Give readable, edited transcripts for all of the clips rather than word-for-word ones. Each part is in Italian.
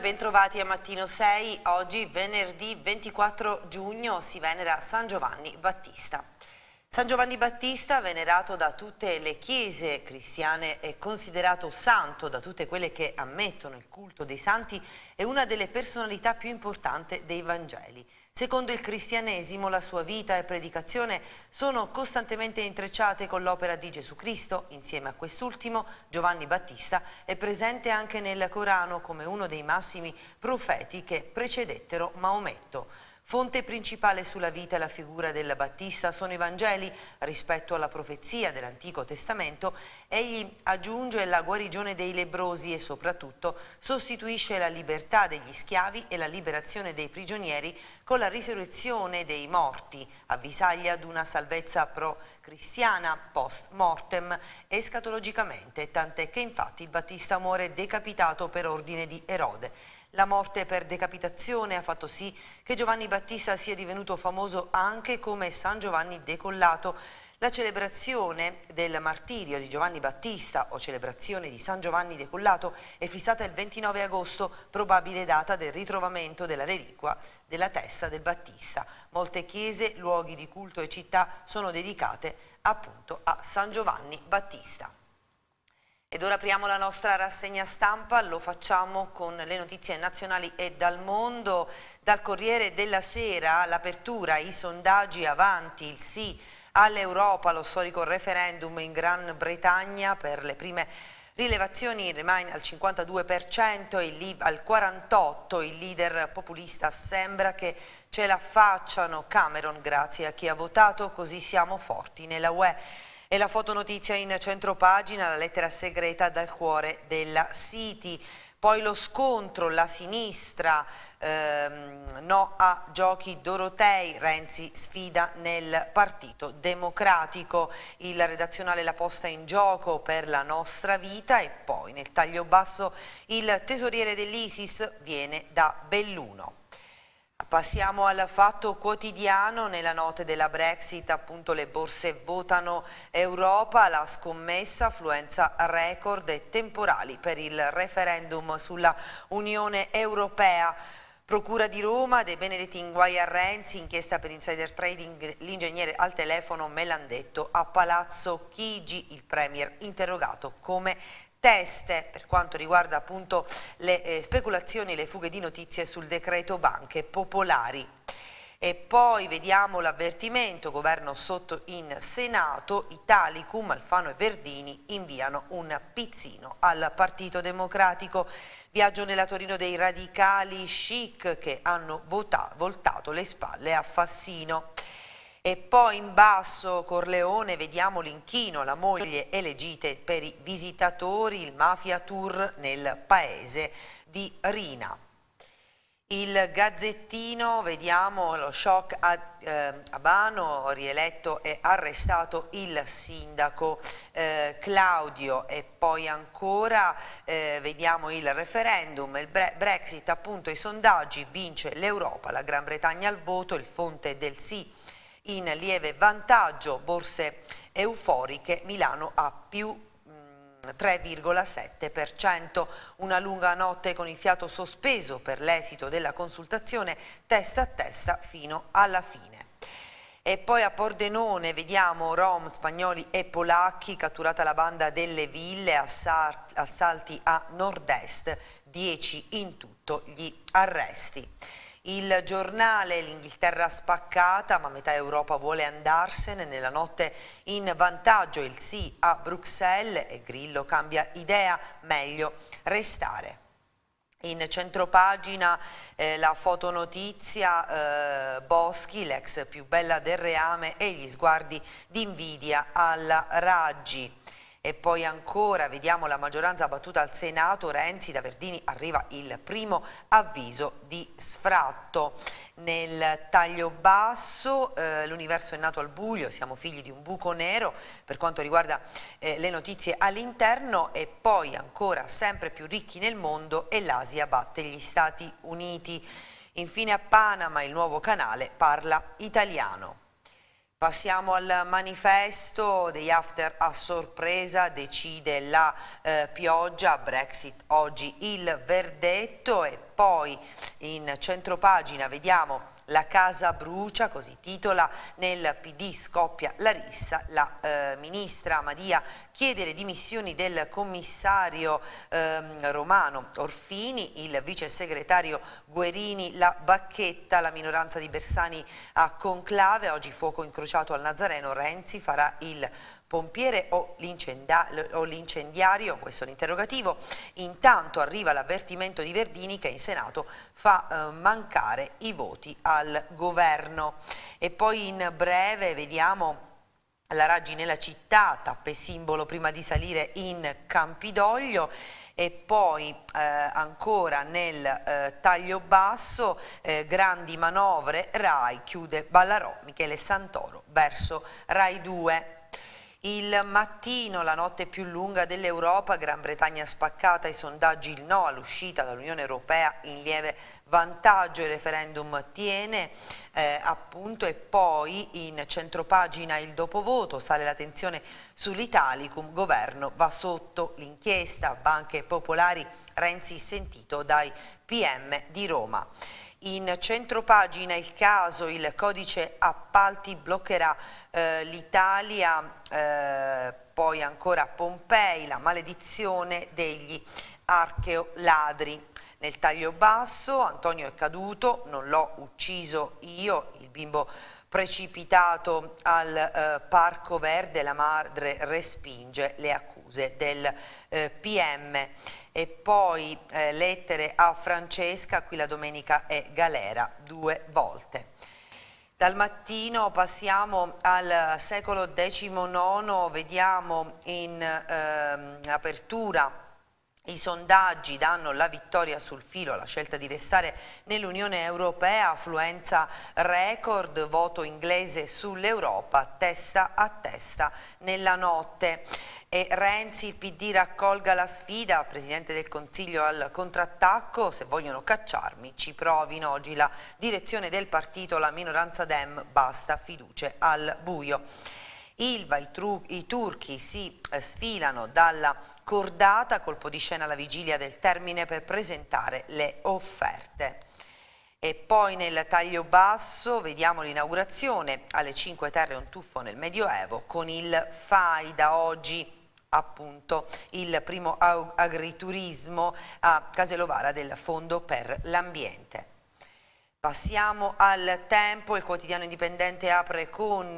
bentrovati a Mattino 6. Oggi, venerdì 24 giugno, si venera San Giovanni Battista. San Giovanni Battista, venerato da tutte le chiese cristiane e considerato santo da tutte quelle che ammettono il culto dei santi, è una delle personalità più importanti dei Vangeli. Secondo il cristianesimo, la sua vita e predicazione sono costantemente intrecciate con l'opera di Gesù Cristo. Insieme a quest'ultimo, Giovanni Battista è presente anche nel Corano come uno dei massimi profeti che precedettero Maometto. Fonte principale sulla vita e la figura del Battista sono i Vangeli. Rispetto alla profezia dell'Antico Testamento, egli aggiunge la guarigione dei lebbrosi e soprattutto sostituisce la libertà degli schiavi e la liberazione dei prigionieri con la risurrezione dei morti, avvisaglia ad una salvezza pro-cristiana post mortem escatologicamente, tant'è che infatti il Battista muore decapitato per ordine di Erode. La morte per decapitazione ha fatto sì che Giovanni Battista sia divenuto famoso anche come San Giovanni Decollato. La celebrazione del martirio di Giovanni Battista o celebrazione di San Giovanni Decollato è fissata il 29 agosto, probabile data del ritrovamento della reliquia della testa del Battista. Molte chiese, luoghi di culto e città sono dedicate appunto a San Giovanni Battista. Ed ora apriamo la nostra rassegna stampa, lo facciamo con le notizie nazionali e dal mondo. Dal Corriere della Sera, l'apertura, i sondaggi avanti, il sì all'Europa, lo storico referendum in Gran Bretagna per le prime rilevazioni Remain al 52% e al 48%, il leader populista sembra che ce la facciano. Cameron, grazie a chi ha votato, così siamo forti nella UE. E la fotonotizia in centropagina, la lettera segreta dal cuore della City. Poi lo scontro, la sinistra, no a giochi Dorotei, Renzi sfida nel Partito Democratico, il redazionale La Posta in gioco per la nostra vita e poi nel taglio basso il tesoriere dell'ISIS viene da Belluno. Passiamo al Fatto Quotidiano, nella notte della Brexit appunto le borse votano Europa, la scommessa, affluenza record e temporali per il referendum sulla Unione Europea. Procura di Roma, De Benedetti inguai a Renzi, inchiesta per insider trading, l'ingegnere al telefono me l'han detto a Palazzo Chigi, il premier interrogato come teste per quanto riguarda appunto le speculazioni e le fughe di notizie sul decreto banche popolari. E poi vediamo l'avvertimento, governo sotto in Senato, Italicum, Alfano e Verdini inviano un pizzino al Partito Democratico. Viaggio nella Torino dei radicali chic che hanno voltato le spalle a Fassino. E poi in basso Corleone vediamo l'inchino, la moglie e le gite per i visitatori, il mafia tour nel paese di Rina. Il Gazzettino, vediamo lo shock a Abano, rieletto e arrestato il sindaco Claudio. E poi ancora vediamo il referendum, il Brexit, appunto i sondaggi, vince l'Europa, la Gran Bretagna al voto, il fronte del sì in lieve vantaggio, borse euforiche, Milano a più 3,7%, una lunga notte con il fiato sospeso per l'esito della consultazione testa a testa fino alla fine. E poi a Pordenone vediamo rom, spagnoli e polacchi, catturata la banda delle ville, assalti a nord-est, 10 in tutto gli arresti. Il Giornale, l'Inghilterra spaccata, ma metà Europa vuole andarsene, nella notte in vantaggio il sì a Bruxelles e Grillo cambia idea, meglio restare. In centropagina la fotonotizia, Boschi, l'ex più bella del reame e gli sguardi di invidia alla Raggi. E poi ancora vediamo la maggioranza battuta al Senato, Renzi, da Verdini arriva il primo avviso di sfratto. Nel taglio basso, l'universo è nato al buio, siamo figli di un buco nero per quanto riguarda le notizie all'interno. E poi ancora sempre più ricchi nel mondo e l'Asia batte gli Stati Uniti. Infine a Panama il nuovo canale parla italiano. Passiamo al manifesto degli after a sorpresa, decide la pioggia, Brexit oggi il verdetto e poi in centropagina vediamo la casa brucia, così titola, nel PD scoppia la rissa, la ministra Madia chiede le dimissioni del commissario romano Orfini, il vice segretario Guerini la bacchetta, la minoranza di Bersani a conclave, oggi fuoco incrociato al Nazareno, Renzi farà il pompiere o l'incendiario, questo è l'interrogativo. Intanto arriva l'avvertimento di Verdini che in Senato fa mancare i voti al governo. E poi in breve vediamo la Raggi nella città, tappe simbolo prima di salire in Campidoglio. E poi ancora nel taglio basso, grandi manovre, Rai chiude Ballarò, Michele Santoro verso Rai 2. Il Mattino, la notte più lunga dell'Europa, Gran Bretagna spaccata, i sondaggi il no all'uscita dall'Unione Europea in lieve vantaggio, il referendum tiene appunto, e poi in centropagina il dopovoto, sale la tensione sull'Italicum, governo va sotto l'inchiesta, banche popolari, Renzi sentito dai PM di Roma. In centropagina il caso, il codice appalti bloccherà l'Italia, poi ancora Pompei, la maledizione degli archeoladri. Nel taglio basso, Antonio è caduto, non l'ho ucciso io, il bimbo precipitato al Parco Verde, la madre respinge le accuse del PM. E poi lettere a Francesca, qui la domenica è galera 2 volte. Dal Mattino passiamo al secolo XIX, vediamo in apertura i sondaggi danno la vittoria sul filo, la scelta di restare nell'Unione Europea, affluenza record, voto inglese sull'Europa, testa a testa nella notte. E Renzi, il PD raccolga la sfida, Presidente del Consiglio al contrattacco, se vogliono cacciarmi ci provino, oggi la direzione del partito, la minoranza Dem, basta fiducie al buio. Ilva, i turchi si sfilano dalla cordata, colpo di scena alla vigilia del termine per presentare le offerte. E poi nel taglio basso vediamo l'inaugurazione alle Cinque Terre, un tuffo nel Medioevo, con il FAI da oggi, appunto il primo agriturismo a Caselovara del Fondo per l'Ambiente. Passiamo al Tempo, il quotidiano indipendente apre con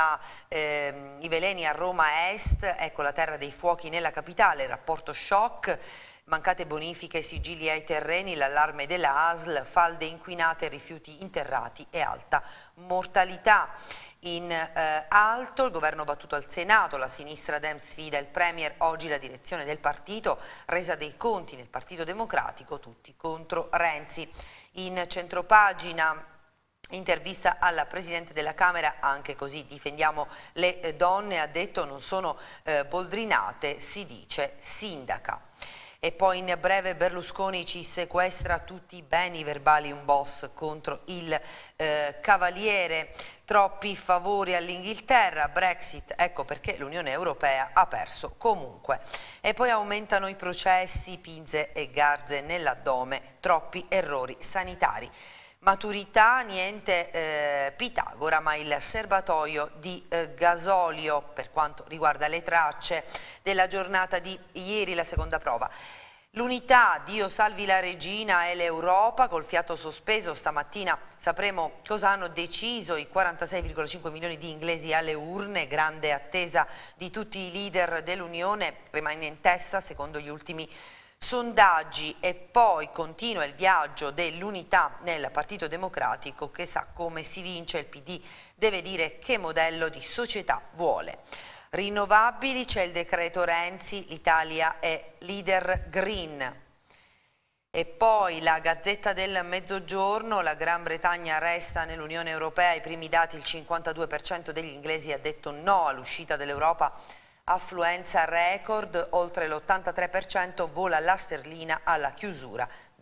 i veleni a Roma Est, ecco la terra dei fuochi nella capitale, rapporto shock, mancate bonifiche, sigilli ai terreni, l'allarme della ASL, falde inquinate, rifiuti interrati e alta mortalità. In alto, il governo battuto al Senato, la sinistra Dem sfida il Premier, oggi la direzione del partito, resa dei conti nel Partito Democratico, tutti contro Renzi. In centropagina, intervista alla Presidente della Camera, anche così difendiamo le donne, ha detto non sono boldrinate, si dice sindaca. E poi in breve Berlusconi ci sequestra tutti i beni verbali, un boss contro il Cavaliere, troppi favori all'Inghilterra, Brexit, ecco perché l'Unione Europea ha perso comunque. E poi aumentano i processi, pinze e garze nell'addome, troppi errori sanitari. Maturità, niente Pitagora, ma il serbatoio di gasolio per quanto riguarda le tracce della giornata di ieri, la seconda prova. L'unità, Dio salvi la regina e l'Europa, col fiato sospeso stamattina sapremo cosa hanno deciso i 46,5 milioni di inglesi alle urne, grande attesa di tutti i leader dell'Unione, rimane in testa secondo gli ultimi sondaggi. E poi continua il viaggio dell'unità nel Partito Democratico che sa come si vince, il PD deve dire che modello di società vuole. Rinnovabili, c'è il decreto Renzi, l'Italia è leader green. E poi la Gazzetta del Mezzogiorno, la Gran Bretagna resta nell'Unione Europea, i primi dati il 52% degli inglesi ha detto no all'uscita dell'Europa, affluenza record, oltre l'83% vola la sterlina alla chiusura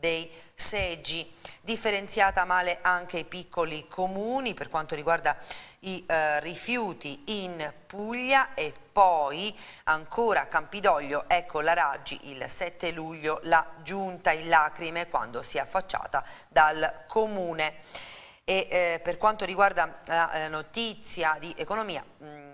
dei seggi. Differenziata male anche i piccoli comuni per quanto riguarda i rifiuti in Puglia, e poi ancora Campidoglio, ecco la Raggi il 7 luglio, la giunta in lacrime quando si è affacciata dal comune. E per quanto riguarda la notizia di economia,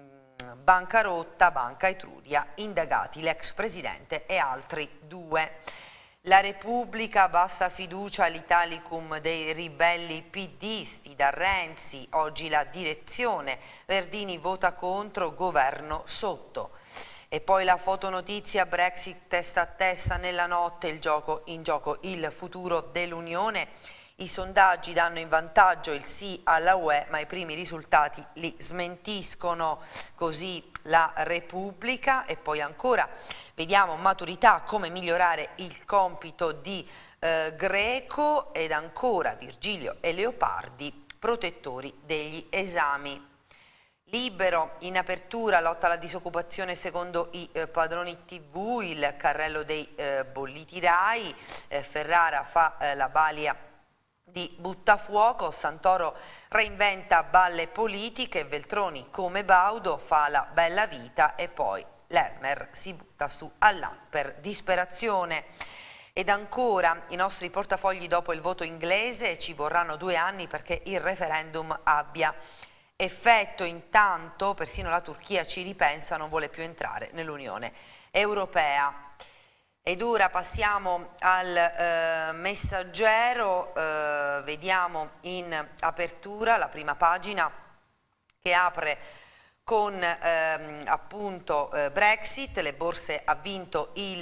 bancarotta, Banca Etruria, indagati l'ex presidente e altri 2. La Repubblica, basta fiducia all'Italicum dei ribelli PD, sfida Renzi, oggi la direzione, Verdini vota contro, governo sotto. E poi la fotonotizia, Brexit testa a testa nella notte, in gioco il futuro dell'Unione. I sondaggi danno in vantaggio il sì alla UE, ma i primi risultati li smentiscono, così la Repubblica. E poi ancora vediamo maturità, come migliorare il compito di Greco, ed ancora Virgilio e Leopardi, protettori degli esami. Libero, in apertura, lotta alla disoccupazione secondo i padroni TV, il carrello dei bolliti RAI, Ferrara fa la balia di Buttafuoco, Santoro reinventa balle politiche, Veltroni come Baudo fa la bella vita, e poi Lerner si butta su Allan per disperazione. Ed ancora i nostri portafogli dopo il voto inglese, ci vorranno 2 anni perché il referendum abbia effetto. Intanto persino la Turchia ci ripensa, non vuole più entrare nell'Unione Europea. Ed ora passiamo al Messaggero, vediamo in apertura la prima pagina che apre con appunto Brexit, le borse ha vinto il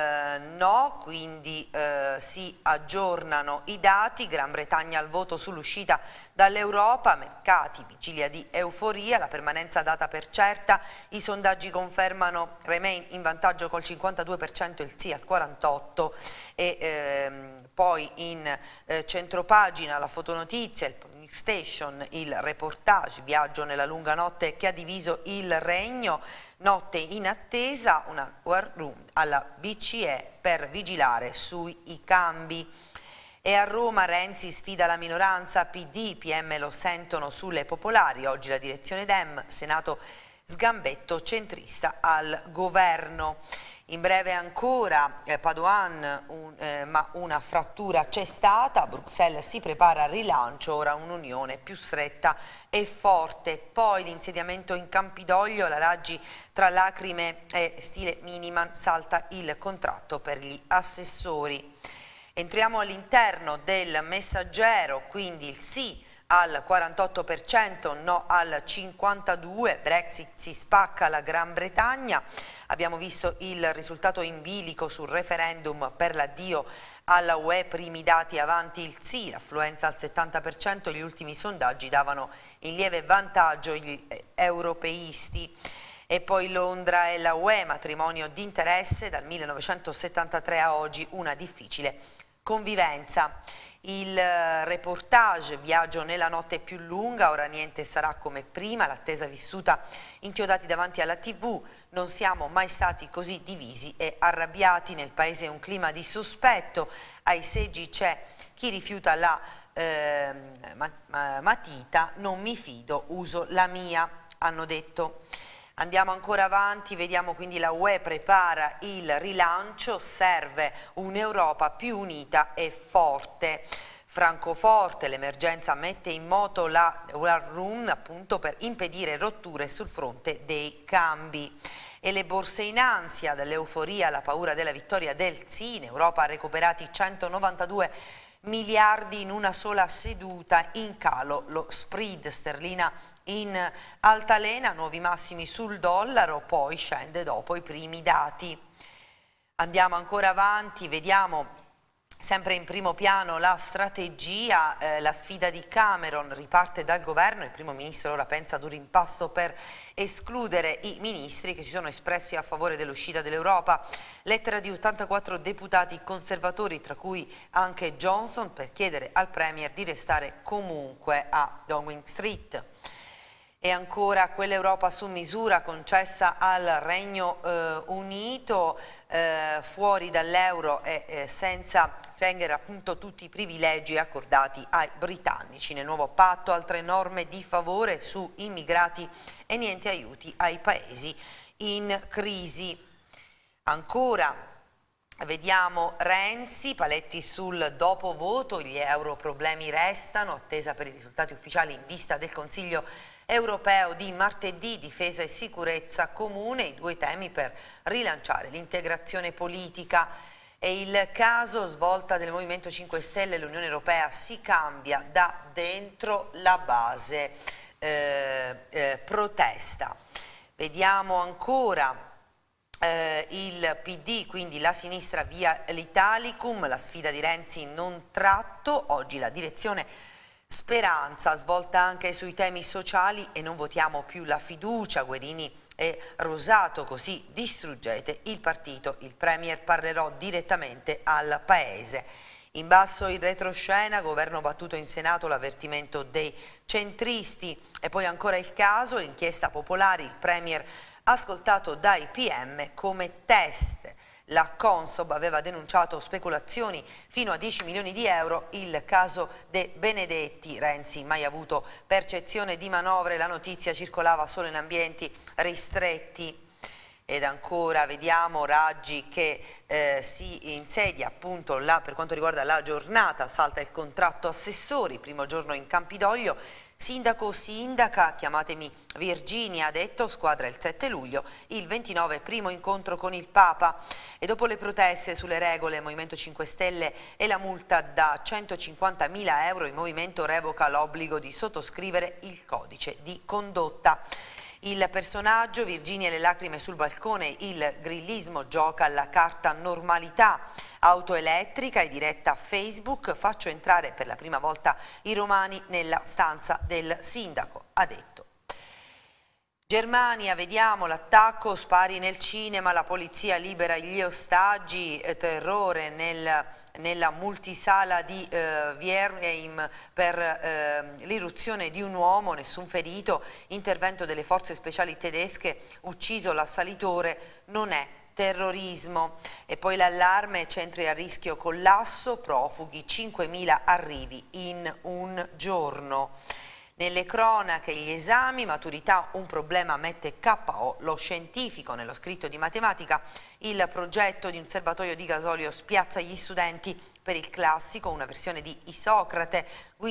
no, quindi si aggiornano i dati, Gran Bretagna al voto sull'uscita dall'Europa, mercati, vigilia di euforia, la permanenza data per certa, i sondaggi confermano Remain in vantaggio col 52%, il sì al 48%, e poi in centropagina la fotonotizia, il Station, il reportage, viaggio nella lunga notte che ha diviso il regno, notte in attesa, una war room alla BCE per vigilare sui cambi. E a Roma Renzi sfida la minoranza, PD, PM lo sentono sulle popolari, oggi la direzione Dem, Senato sgambetto centrista al governo. In breve ancora Padoan, ma una frattura c'è stata, Bruxelles si prepara al rilancio, ora un'unione più stretta e forte. Poi l'insediamento in Campidoglio, la Raggi tra lacrime e stile Miniman, salta il contratto per gli assessori. Entriamo all'interno del Messaggero, quindi il sì al 48%, no al 52%, Brexit si spacca la Gran Bretagna, abbiamo visto il risultato in bilico sul referendum per l'addio alla UE, primi dati avanti il sì, l'affluenza al 70%, gli ultimi sondaggi davano in lieve vantaggio gli europeisti. E poi Londra e la UE, matrimonio di interesse, dal 1973 a oggi una difficile convivenza. Il reportage, viaggio nella notte più lunga, ora niente sarà come prima, l'attesa vissuta inchiodati davanti alla TV, non siamo mai stati così divisi e arrabbiati, nel paese un clima di sospetto, ai seggi c'è chi rifiuta la matita, non mi fido, uso la mia, hanno detto. Andiamo ancora avanti, vediamo quindi la UE prepara il rilancio, serve un'Europa più unita e forte. Francoforte, l'emergenza mette in moto la War Room appunto per impedire rotture sul fronte dei cambi. E le borse in ansia, dall'euforia alla paura della vittoria del sì, in Europa ha recuperati 192 miliardi in una sola seduta, in calo lo spread, sterlina in altalena, nuovi massimi sul dollaro, poi scende dopo i primi dati. Andiamo ancora avanti, vediamo sempre in primo piano la strategia, la sfida di Cameron riparte dal governo, il primo ministro ora pensa ad un rimpasto per escludere i ministri che si sono espressi a favore dell'uscita dell'Europa, lettera di 84 deputati conservatori tra cui anche Johnson per chiedere al Premier di restare comunque a Downing Street. E ancora quell'Europa su misura concessa al Regno Unito, fuori dall'euro e senza Schengen, appunto tutti i privilegi accordati ai britannici. Nel nuovo patto altre norme di favore su immigrati e niente aiuti ai paesi in crisi. Ancora vediamo Renzi, paletti sul dopovoto, gli problemi restano, attesa per i risultati ufficiali in vista del Consiglio europeo di martedì, difesa e sicurezza comune, i due temi per rilanciare l'integrazione politica. E il caso svolta del Movimento 5 Stelle, l'Unione Europea si cambia da dentro, la base protesta. Vediamo ancora il PD, quindi la sinistra via l'Italicum, la sfida di Renzi non tratto, oggi la direzione Speranza, svolta anche sui temi sociali e non votiamo più la fiducia, Guerini e Rosato, così distruggete il partito, il Premier parlerò direttamente al Paese. In basso il retroscena, governo battuto in Senato, l'avvertimento dei centristi e poi ancora il caso, l'inchiesta popolare, il Premier ascoltato dai PM come test. La Consob aveva denunciato speculazioni fino a 10 milioni di euro, il caso De Benedetti. Renzi mai avuto percezione di manovre, la notizia circolava solo in ambienti ristretti. Ed ancora vediamo Raggi che si insedia appunto per quanto riguarda la giornata, salta il contratto assessori, primo giorno in Campidoglio. Sindaco o sindaca, chiamatemi Virginia, ha detto, squadra il 7 luglio, il 29 primo incontro con il Papa. E dopo le proteste sulle regole, Movimento 5 Stelle e la multa da 150.000 euro, il Movimento revoca l'obbligo di sottoscrivere il codice di condotta. Il personaggio, Virginia e le lacrime sul balcone, il grillismo gioca alla carta normalità. Auto elettrica e diretta a Facebook, faccio entrare per la prima volta i romani nella stanza del sindaco, ha detto. Germania, vediamo l'attacco, spari nel cinema, la polizia libera gli ostaggi, terrore nella multisala di Wernheim per l'irruzione di un uomo, nessun ferito, intervento delle forze speciali tedesche, ucciso l'assalitore, non è terrorismo. E poi l'allarme, centri a rischio collasso, profughi, 5.000 arrivi in un giorno. Nelle cronache gli esami, maturità un problema mette KO lo scientifico, nello scritto di matematica il progetto di un serbatoio di gasolio spiazza gli studenti per il classico, una versione di Isocrate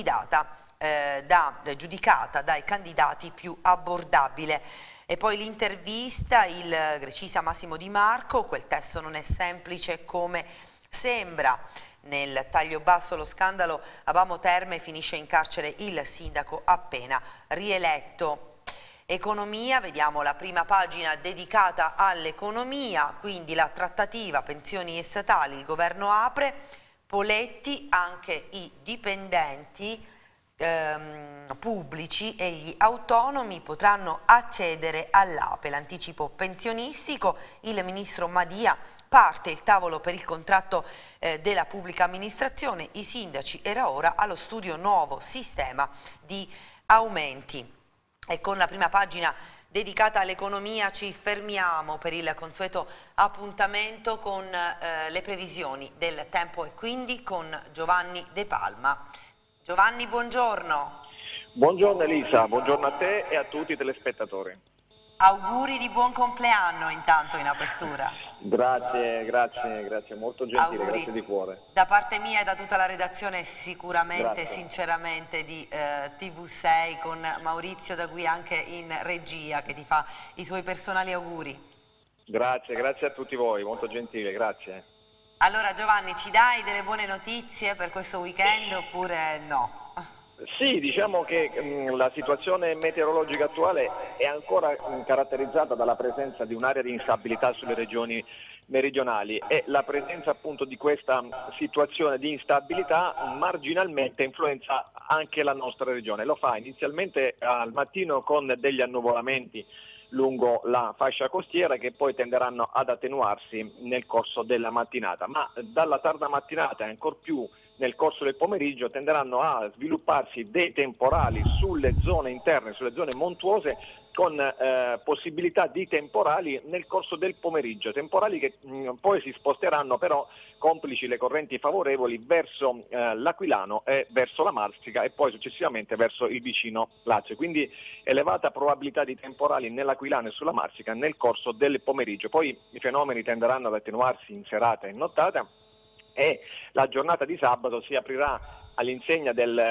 giudicata dai candidati più abbordabile. E poi l'intervista, il grecista Massimo Di Marco, quel testo non è semplice come sembra. Nel taglio basso lo scandalo Abamo Terme, finisce in carcere il sindaco appena rieletto. Economia, vediamo la prima pagina dedicata all'economia, quindi la trattativa pensioni statali, il governo apre, Poletti, anche i dipendenti pubblici e gli autonomi potranno accedere all'APE, l'anticipo pensionistico, il ministro Madia. Parte il tavolo per il contratto della pubblica amministrazione, i sindaci era ora allo studio nuovo sistema di aumenti. E con la prima pagina dedicata all'economia ci fermiamo per il consueto appuntamento con le previsioni del tempo e quindi con Giovanni De Palma. Giovanni, buongiorno. Buongiorno Elisa, buongiorno a te e a tutti i telespettatori. Auguri di buon compleanno intanto in apertura. Grazie, molto gentile, auguri. Grazie di cuore. Da parte mia e da tutta la redazione sicuramente, Grazie. Sinceramente di TV6 con Maurizio da qui anche in regia che ti fa i suoi personali auguri. Grazie a tutti voi, molto gentile, grazie. Allora Giovanni, ci dai delle buone notizie per questo weekend oppure no? Sì, diciamo che la situazione meteorologica attuale è ancora caratterizzata dalla presenza di un'area di instabilità sulle regioni meridionali e la presenza appunto di questa situazione di instabilità marginalmente influenza anche la nostra regione. Lo fa inizialmente al mattino con degli annuvolamenti lungo la fascia costiera che poi tenderanno ad attenuarsi nel corso della mattinata, ma dalla tarda mattinata e ancor più nel corso del pomeriggio tenderanno a svilupparsi dei temporali sulle zone interne, sulle zone montuose, con possibilità di temporali nel corso del pomeriggio, temporali che poi si sposteranno però, complici le correnti favorevoli, verso l'Aquilano e verso la Marsica e poi successivamente verso il vicino Lazio. Quindi elevata probabilità di temporali nell'Aquilano e sulla Marsica nel corso del pomeriggio. Poi i fenomeni tenderanno ad attenuarsi in serata e in nottata e la giornata di sabato si aprirà all'insegna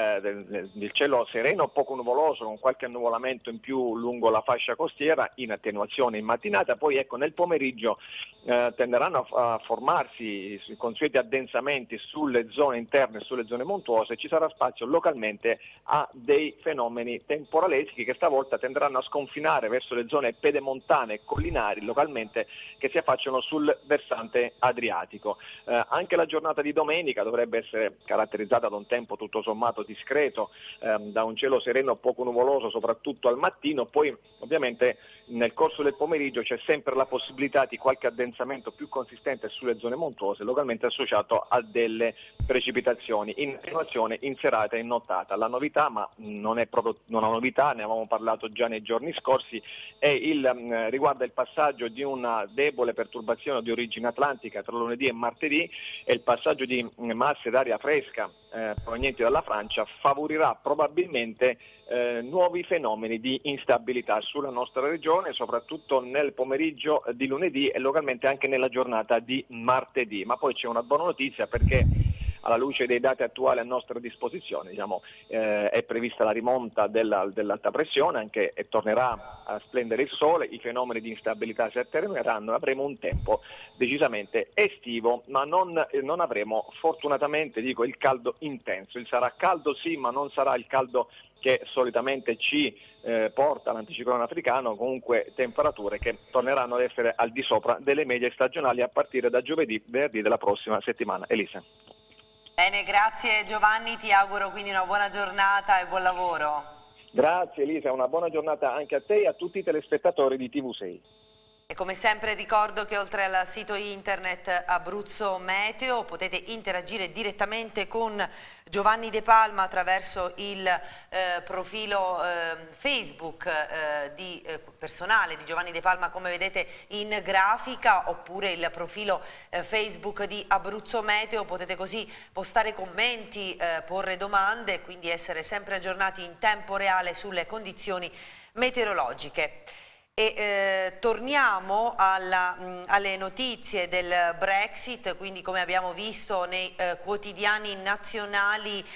del cielo sereno, poco nuvoloso, con qualche annuvolamento in più lungo la fascia costiera, in attenuazione in mattinata. Poi ecco, nel pomeriggio tenderanno a formarsi i consueti addensamenti sulle zone interne e sulle zone montuose. Ci sarà spazio localmente a dei fenomeni temporaleschi che stavolta tenderanno a sconfinare verso le zone pedemontane e collinari localmente che si affacciano sul versante adriatico. Anche la giornata di domenica dovrebbe essere caratterizzata da un tempo tutto sommato discreto, da un cielo sereno poco nuvoloso soprattutto al mattino. Poi ovviamente nel corso del pomeriggio c'è sempre la possibilità di qualche addensamento più consistente sulle zone montuose, localmente associato a delle precipitazioni in attenuazione in serata e in nottata. La novità, ma non è proprio una novità, ne avevamo parlato già nei giorni scorsi, riguarda il passaggio di una debole perturbazione di origine atlantica tra lunedì e martedì, e il passaggio di masse d'aria fresca provenienti dalla Francia favorirà probabilmente nuovi fenomeni di instabilità sulla nostra regione, soprattutto nel pomeriggio di lunedì e localmente anche nella giornata di martedì. Ma poi c'è una buona notizia, perché alla luce dei dati attuali a nostra disposizione, è prevista la rimonta dell'alta pressione anche, e tornerà a splendere il sole, i fenomeni di instabilità si attenueranno e avremo un tempo decisamente estivo, ma non avremo fortunatamente il caldo intenso. Il sarà caldo sì, ma non sarà il caldo che solitamente ci porta l'anticiclone africano, comunque temperature che torneranno ad essere al di sopra delle medie stagionali a partire da giovedì, venerdì della prossima settimana. Elisa. Bene, grazie Giovanni, ti auguro quindi una buona giornata e buon lavoro. Grazie Elisa, una buona giornata anche a te e a tutti i telespettatori di TV6. E come sempre ricordo che oltre al sito internet Abruzzo Meteo potete interagire direttamente con Giovanni De Palma attraverso il profilo Facebook personale di Giovanni De Palma, come vedete in grafica, oppure il profilo Facebook di Abruzzo Meteo. Potete così postare commenti, porre domande e quindi essere sempre aggiornati in tempo reale sulle condizioni meteorologiche. E torniamo alle notizie del Brexit. Quindi, come abbiamo visto nei quotidiani nazionali,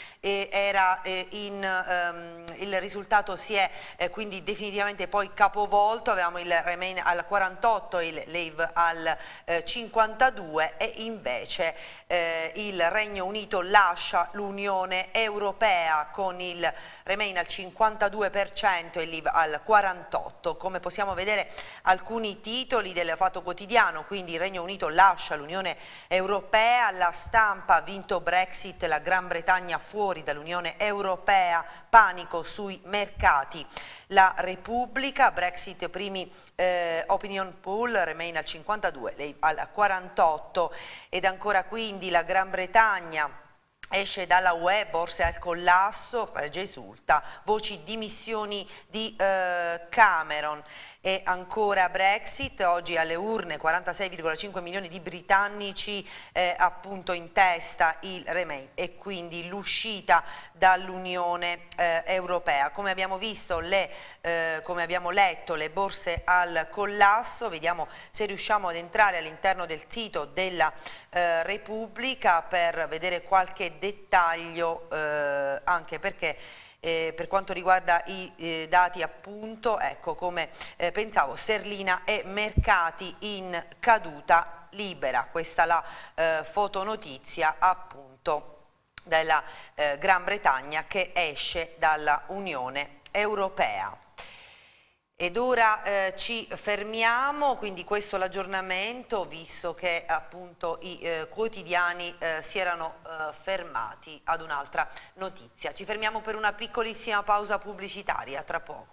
il risultato si è quindi definitivamente poi capovolto. Avevamo il Remain al 48, il Leave al 52 e invece il Regno Unito lascia l'Unione Europea con il Remain al 52% e il Leave al 48%. Come possiamo vedere alcuni titoli del Fatto Quotidiano: quindi il Regno Unito lascia l'Unione Europea, la Stampa ha vinto Brexit, la Gran Bretagna fuori dall'Unione Europea, panico sui mercati. La Repubblica, Brexit primi opinion poll, Remain al 52, lei al 48, ed ancora quindi la Gran Bretagna esce dalla UE, borse al collasso, esulta, voci dimissioni di Cameron. E ancora Brexit, oggi alle urne 46,5 milioni di britannici, appunto in testa il Remain e quindi l'uscita dall'Unione Europea. Come abbiamo visto, come abbiamo letto, le borse al collasso. Vediamo se riusciamo ad entrare all'interno del sito della Repubblica per vedere qualche dettaglio, anche perché per quanto riguarda i dati, appunto, ecco, come pensavo, sterlina e mercati in caduta libera. Questa è la fotonotizia, appunto, della Gran Bretagna che esce dalla Unione Europea. Ed ora ci fermiamo, quindi questo è l'aggiornamento, visto che appunto i quotidiani si erano fermati ad un'altra notizia. Ci fermiamo per una piccolissima pausa pubblicitaria, tra poco.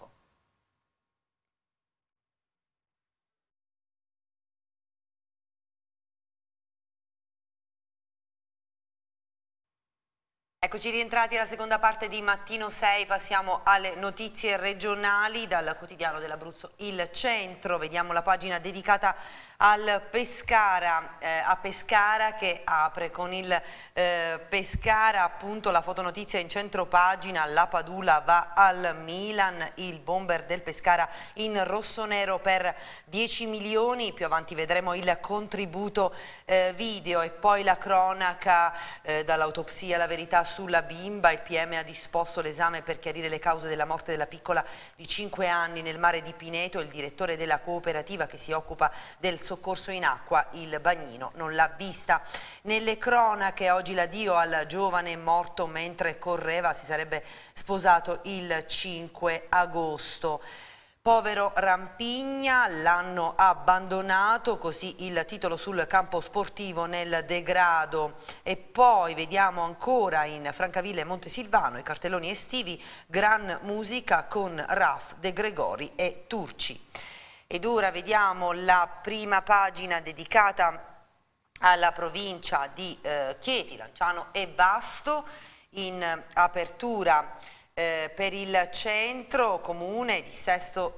Eccoci rientrati alla seconda parte di Mattino 6, passiamo alle notizie regionali dal quotidiano dell'Abruzzo Il Centro. Vediamo la pagina dedicata al Pescara, a Pescara che apre con il Pescara, appunto la fotonotizia in centro pagina, la Padula va al Milan, il bomber del Pescara in rossonero per 10 milioni, più avanti vedremo il contributo video e poi la cronaca dall'autopsia La verità sulla bimba. Il PM ha disposto l'esame per chiarire le cause della morte della piccola di 5 anni nel mare di Pineto. Il direttore della cooperativa che si occupa del soccorso in acqua, il bagnino, non l'ha vista. Nelle cronache oggi l'addio al giovane morto mentre correva, si sarebbe sposato il 5 agosto. Povero Rampigna, l'hanno abbandonato, così il titolo sul campo sportivo nel degrado. E poi vediamo ancora in Francavilla e Montesilvano i cartelloni estivi, gran musica con Raf, De Gregori e Turci. Ed ora vediamo la prima pagina dedicata alla provincia di Chieti, Lanciano e Vasto, in apertura per il centro comune di Sesto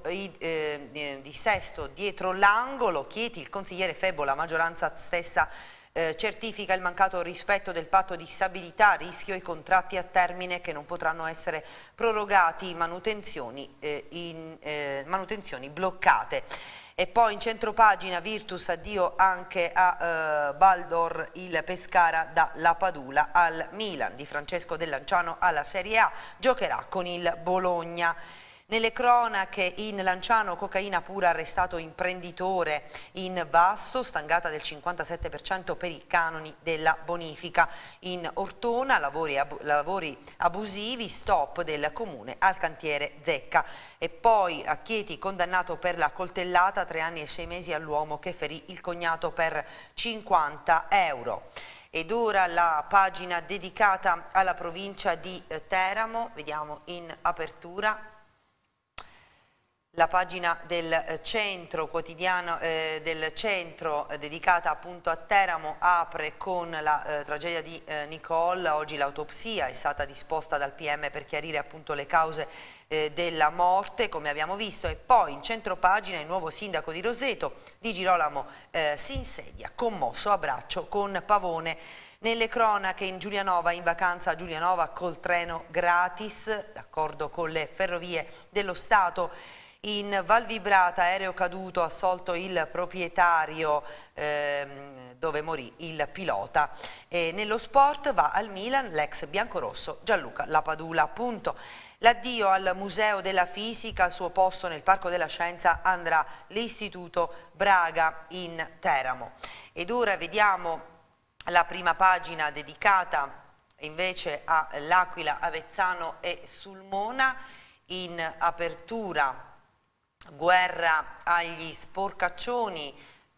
dietro l'angolo. Chieti, il consigliere Febbo, la maggioranza stessa certifica il mancato rispetto del patto di stabilità, rischio i contratti a termine che non potranno essere prorogati, manutenzioni bloccate. E poi in centropagina Virtus, addio anche a Baldor, il Pescara da La Padula al Milan. Di Francesco Del Lanciano alla Serie A, giocherà con il Bologna. Nelle cronache in Lanciano, cocaina pura, arrestato imprenditore. In Vasto, stangata del 57% per i canoni della bonifica. In Ortona, lavori abusivi, stop del comune al cantiere Zecca. E poi a Chieti, condannato per la coltellata, 3 anni e 6 mesi all'uomo che ferì il cognato per 50 euro. Ed ora la pagina dedicata alla provincia di Teramo, vediamo in apertura la pagina del centro quotidiano del centro dedicata appunto a Teramo, apre con la tragedia di Nicole. Oggi l'autopsia è stata disposta dal PM per chiarire appunto le cause della morte, come abbiamo visto. E poi in centro pagina il nuovo sindaco di Roseto, Di Girolamo, si insedia, commosso abbraccio con Pavone. Nelle cronache in Giulianova, in vacanza a Giulianova col treno gratis, d'accordo con le ferrovie dello Stato. In Val Vibrata, aereo caduto, assolto il proprietario dove morì il pilota. E nello sport va al Milan l'ex biancorosso Gianluca Lapadula. Appunto. L'addio al Museo della Fisica, al suo posto nel Parco della Scienza andrà l'Istituto Braga in Teramo. Ed ora vediamo la prima pagina dedicata invece a L'Aquila, Avezzano e Sulmona. In apertura, guerra agli sporcaccioni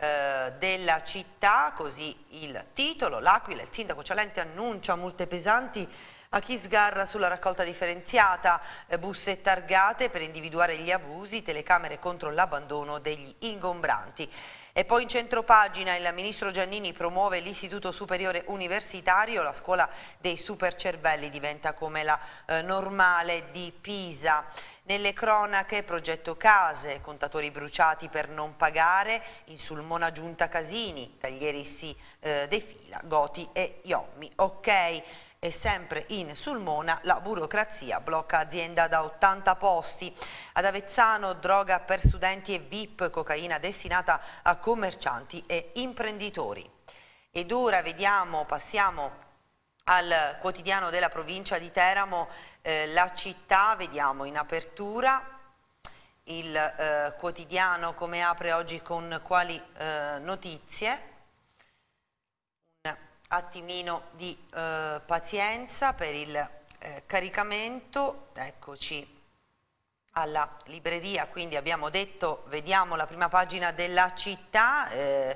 della città, così il titolo. L'Aquila, il sindaco Cialente annuncia multe pesanti a chi sgarra sulla raccolta differenziata, buste targate per individuare gli abusi, telecamere contro l'abbandono degli ingombranti. E poi in centropagina il ministro Giannini promuove l'Istituto Superiore Universitario, la scuola dei supercervelli diventa come la normale di Pisa. Nelle cronache, progetto case, contatori bruciati per non pagare, in Sulmona giunta Casini, Taglieri si defila, Goti e Iommi. Ok. E sempre in Sulmona la burocrazia blocca azienda da 80 posti. Ad Avezzano droga per studenti e VIP, cocaina destinata a commercianti e imprenditori. Ed ora vediamo, passiamo al quotidiano della provincia di Teramo, La Città, vediamo in apertura il quotidiano come apre oggi con quali notizie. Attimino di pazienza per il caricamento. Eccoci alla libreria, quindi abbiamo detto, vediamo la prima pagina della Città,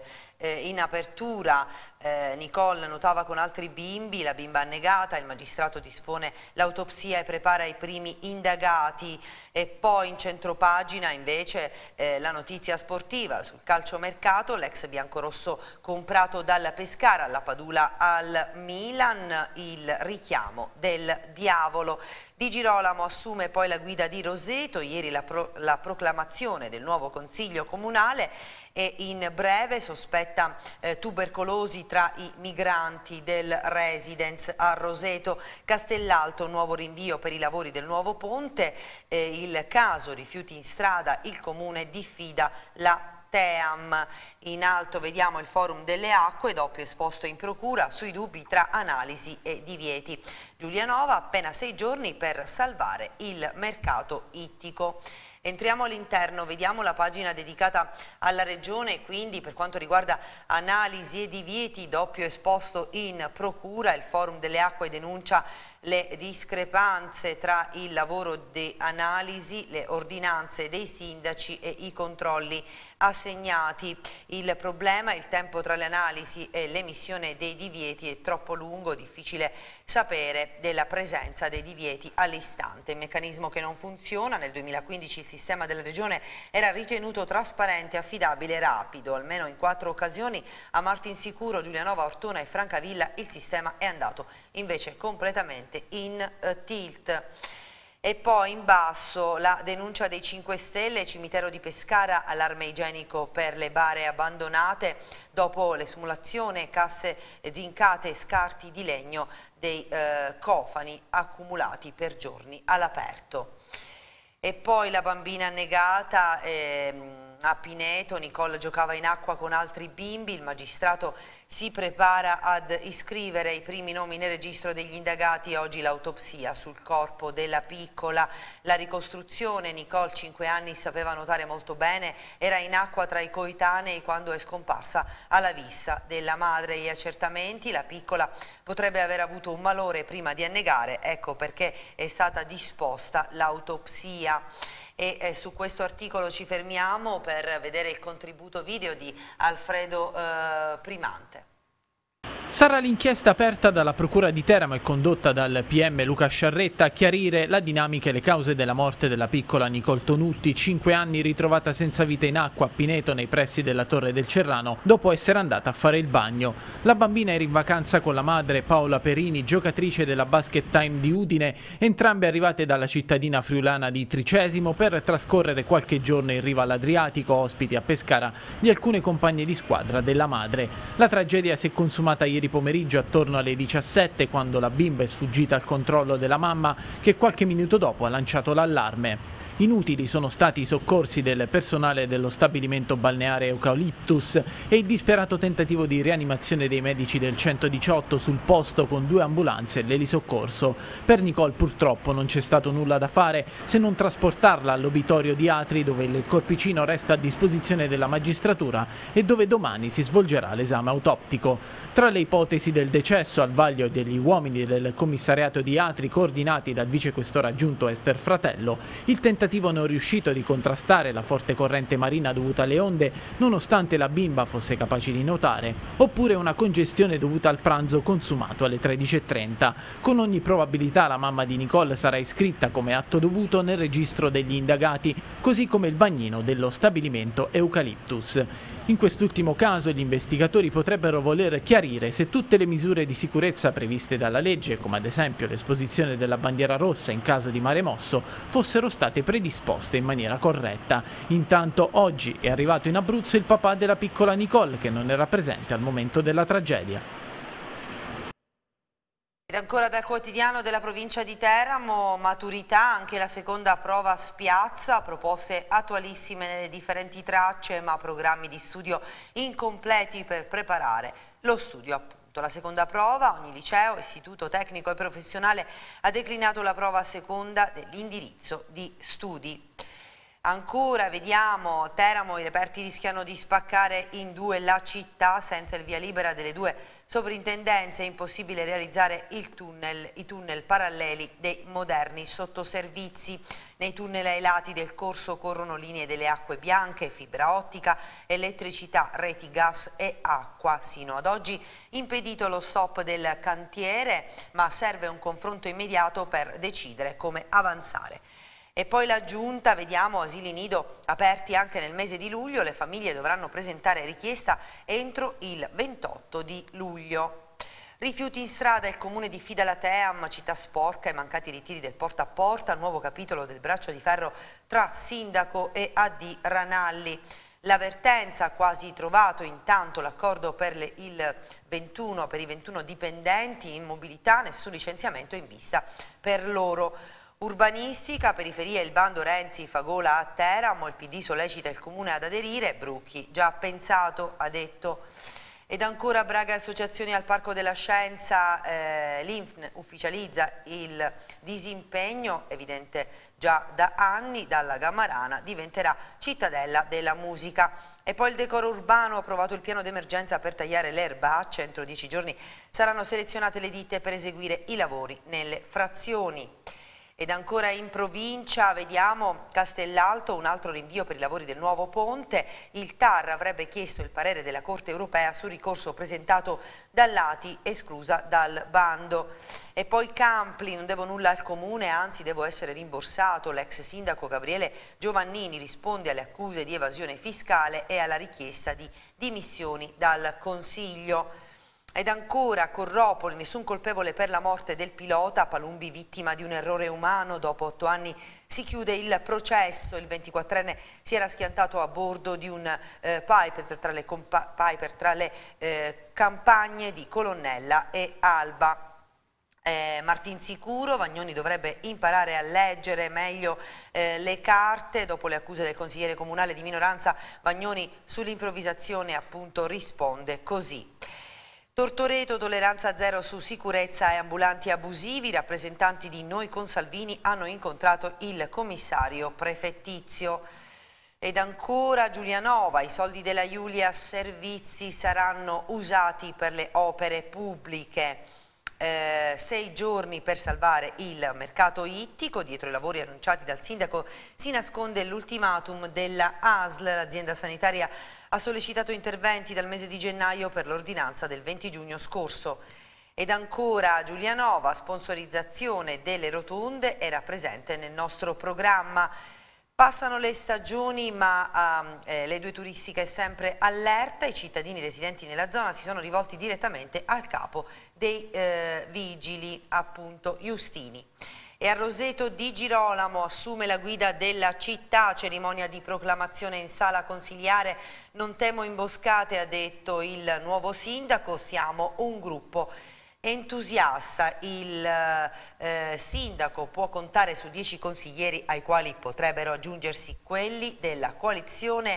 In apertura Nicole nuotava con altri bimbi, la bimba annegata, il magistrato dispone l'autopsia e prepara i primi indagati. E poi in centropagina invece la notizia sportiva sul calciomercato, l'ex biancorosso comprato dalla Pescara, alla Padula al Milan, il richiamo del diavolo. Di Girolamo assume poi la guida di Roseto, ieri la proclamazione del nuovo consiglio comunale e in breve sospetta tubercolosi tra i migranti del residence a Roseto. Castellalto, nuovo rinvio per i lavori del nuovo ponte, il caso rifiuti in strada, il comune diffida la Team. In alto vediamo il forum delle acque, doppio esposto in procura sui dubbi tra analisi e divieti. Giulianova, appena 6 giorni per salvare il mercato ittico. Entriamo all'interno, vediamo la pagina dedicata alla regione, quindi per quanto riguarda analisi e divieti, doppio esposto in procura, il forum delle acque denuncia le discrepanze tra il lavoro di analisi, le ordinanze dei sindaci e i controlli assegnati. Il problema è il tempo tra le analisi e l'emissione dei divieti, è troppo lungo, difficile sapere della presenza dei divieti all'istante. Il meccanismo che non funziona, nel 2015 il sistema della regione era ritenuto trasparente, affidabile e rapido, almeno in 4 occasioni a Martinsicuro, Giulianova, Ortona e Francavilla il sistema è andato invece completamente in tilt. E poi in basso la denuncia dei 5 Stelle, cimitero di Pescara, allarme igienico per le bare abbandonate dopo l'esumulazione, casse zincate e scarti di legno dei cofani accumulati per giorni all'aperto. E poi la bambina annegata a Pineto, Nicole giocava in acqua con altri bimbi, il magistrato si prepara ad iscrivere i primi nomi nel registro degli indagati, oggi l'autopsia sul corpo della piccola, la ricostruzione, Nicole 5 anni sapeva nuotare molto bene, era in acqua tra i coetanei quando è scomparsa alla vista della madre, gli accertamenti, la piccola potrebbe aver avuto un malore prima di annegare, ecco perché è stata disposta l'autopsia. E su questo articolo ci fermiamo per vedere il contributo video di Alfredo Primante. Sarà l'inchiesta aperta dalla Procura di Teramo e condotta dal PM Luca Sciarretta a chiarire la dinamica e le cause della morte della piccola Nicole Tonutti, 5 anni, ritrovata senza vita in acqua a Pineto nei pressi della Torre del Cerrano dopo essere andata a fare il bagno. La bambina era in vacanza con la madre Paola Perini, giocatrice della Basket Time di Udine, entrambe arrivate dalla cittadina friulana di Tricesimo per trascorrere qualche giorno in riva all'Adriatico, ospiti a Pescara di alcune compagne di squadra della madre. La tragedia si è consumata ieri pomeriggio attorno alle 17 quando la bimba è sfuggita al controllo della mamma che qualche minuto dopo ha lanciato l'allarme. Inutili sono stati i soccorsi del personale dello stabilimento balneare Eucalyptus e il disperato tentativo di rianimazione dei medici del 118 sul posto con 2 ambulanze e l'elisoccorso. Per Nicole purtroppo non c'è stato nulla da fare se non trasportarla all'obitorio di Atri, dove il corpicino resta a disposizione della magistratura e dove domani si svolgerà l'esame autoptico. Tra le ipotesi del decesso al vaglio degli uomini del commissariato di Atri coordinati dal vicequestore aggiunto Ester Fratello, il tentativo non riuscito di contrastare la forte corrente marina dovuta alle onde nonostante la bimba fosse capace di nuotare, oppure una congestione dovuta al pranzo consumato alle 13:30. Con ogni probabilità la mamma di Nicole sarà iscritta come atto dovuto nel registro degli indagati, così come il bagnino dello stabilimento Eucalyptus. In quest'ultimo caso gli investigatori potrebbero voler chiarire se tutte le misure di sicurezza previste dalla legge, come ad esempio l'esposizione della bandiera rossa in caso di mare mosso, fossero state predisposte in maniera corretta. Intanto oggi è arrivato in Abruzzo il papà della piccola Nicole, che non era presente al momento della tragedia. Ed ancora dal quotidiano della provincia di Teramo, maturità, anche la seconda prova spiazza, proposte attualissime nelle differenti tracce, ma programmi di studio incompleti per preparare lo studio appunto. La seconda prova, ogni liceo, istituto tecnico e professionale ha declinato la prova seconda dell'indirizzo di studi. Ancora vediamo Teramo, i reperti rischiano di spaccare in due la città, senza il via libera delle due soprintendenze è impossibile realizzare i tunnel paralleli dei moderni sottoservizi. Nei tunnel ai lati del corso corrono linee delle acque bianche, fibra ottica, elettricità, reti gas e acqua. Sino ad oggi impedito lo stop del cantiere, ma serve un confronto immediato per decidere come avanzare. E poi la Giunta, vediamo asili nido aperti anche nel mese di luglio, le famiglie dovranno presentare richiesta entro il 28 di luglio. Rifiuti in strada, il comune diffida la Team, città sporca, i mancati ritiri del porta a porta, nuovo capitolo del braccio di ferro tra sindaco e AD Ranalli. L'avvertenza ha quasi trovato intanto l'accordo per i 21 dipendenti in mobilità, nessun licenziamento in vista per loro. Urbanistica, periferia, il bando Renzi-Fagola a Teramo, il PD sollecita il comune ad aderire, Brucchi già pensato, ha detto. Ed ancora Braga Associazioni al Parco della Scienza, l'INFN ufficializza il disimpegno, evidente già da anni, dalla Gamarana diventerà cittadella della musica. E poi il decoro urbano, approvato il piano d'emergenza per tagliare le erbacce, entro 10 giorni saranno selezionate le ditte per eseguire i lavori nelle frazioni. Ed ancora in provincia vediamo Castellalto, un altro rinvio per i lavori del nuovo ponte. Il TAR avrebbe chiesto il parere della Corte europea sul ricorso presentato dall'ATI, esclusa dal bando. E poi Campli, non devo nulla al comune, anzi devo essere rimborsato. L'ex sindaco Gabriele Giovannini risponde alle accuse di evasione fiscale e alla richiesta di dimissioni dal Consiglio. Ed ancora Corropoli, nessun colpevole per la morte del pilota, Palumbi vittima di un errore umano, dopo 8 anni si chiude il processo, il 24enne si era schiantato a bordo di un Piper tra le campagne di Colonnella e Alba. Martinsicuro, Vagnoni dovrebbe imparare a leggere meglio le carte, dopo le accuse del consigliere comunale di minoranza, Vagnoni sull'improvvisazione appunto risponde così. Tortoreto, tolleranza zero su sicurezza e ambulanti abusivi, i rappresentanti di Noi con Salvini hanno incontrato il commissario prefettizio. Ed ancora Giulianova, i soldi della Iulia Servizi saranno usati per le opere pubbliche. 6 giorni per salvare il mercato ittico, dietro i lavori annunciati dal sindaco si nasconde l'ultimatum della ASL, l'azienda sanitaria ha sollecitato interventi dal mese di gennaio per l'ordinanza del 20 giugno scorso. Ed ancora Giulianova, sponsorizzazione delle rotonde era presente nel nostro programma. Passano le stagioni ma le due turistiche è sempre allerta, i cittadini residenti nella zona si sono rivolti direttamente al capo dei vigili, appunto Giustini. E a Roseto di Girolamo assume la guida della città, cerimonia di proclamazione in sala consiliare, non temo imboscate, ha detto il nuovo sindaco, siamo un gruppo entusiasta. Il sindaco può contare su 10 consiglieri ai quali potrebbero aggiungersi quelli della coalizione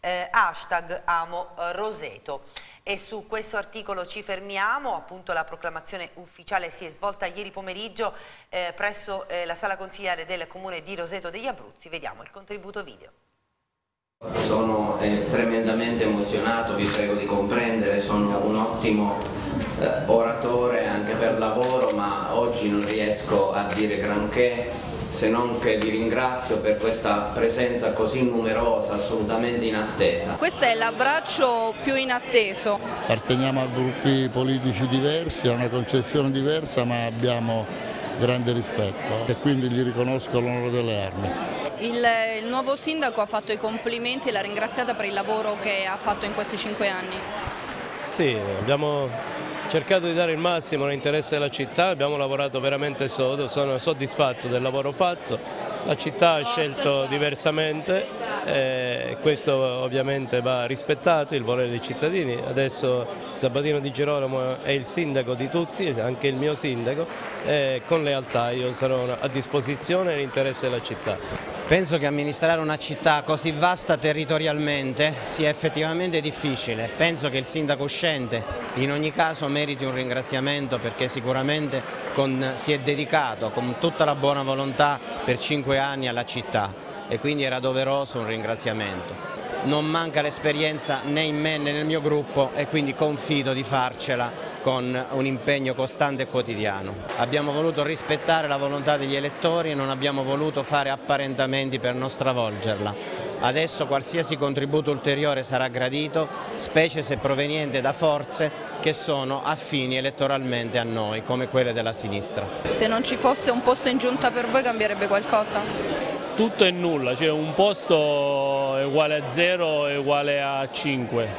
#AmoRoseto. E su questo articolo ci fermiamo, appunto la proclamazione ufficiale si è svolta ieri pomeriggio presso la sala consigliare del comune di Roseto degli Abruzzi. Vediamo il contributo video. Sono tremendamente emozionato, vi prego di comprendere, sono un ottimo oratore anche per lavoro, ma oggi non riesco a dire granché se non che vi ringrazio per questa presenza così numerosa, assolutamente inattesa. Questo è l'abbraccio più inatteso. Apparteniamo a gruppi politici diversi, a una concezione diversa, ma abbiamo grande rispetto e quindi gli riconosco l'onore delle armi. Il nuovo sindaco ha fatto i complimenti e l'ha ringraziata per il lavoro che ha fatto in questi 5 anni. Sì, abbiamo cercato di dare il massimo nell'interesse della città, abbiamo lavorato veramente sodo, sono soddisfatto del lavoro fatto, la città ha scelto diversamente e questo ovviamente va rispettato, il volere dei cittadini. Adesso Sabatino Di Girolamo è il sindaco di tutti, anche il mio sindaco, e con lealtà io sarò a disposizione nell'interesse della città. Penso che amministrare una città così vasta territorialmente sia effettivamente difficile. Penso che il sindaco uscente in ogni caso meriti un ringraziamento perché sicuramente si è dedicato con tutta la buona volontà per 5 anni alla città. e quindi era doveroso un ringraziamento. Non manca l'esperienza né in me né nel mio gruppo e quindi confido di farcela con un impegno costante e quotidiano. Abbiamo voluto rispettare la volontà degli elettori e non abbiamo voluto fare apparentamenti per non stravolgerla. Adesso qualsiasi contributo ulteriore sarà gradito, specie se proveniente da forze che sono affini elettoralmente a noi, come quelle della sinistra. Se non ci fosse un posto in giunta per voi cambierebbe qualcosa? Tutto e nulla, cioè un posto è uguale a 0 è uguale a 5.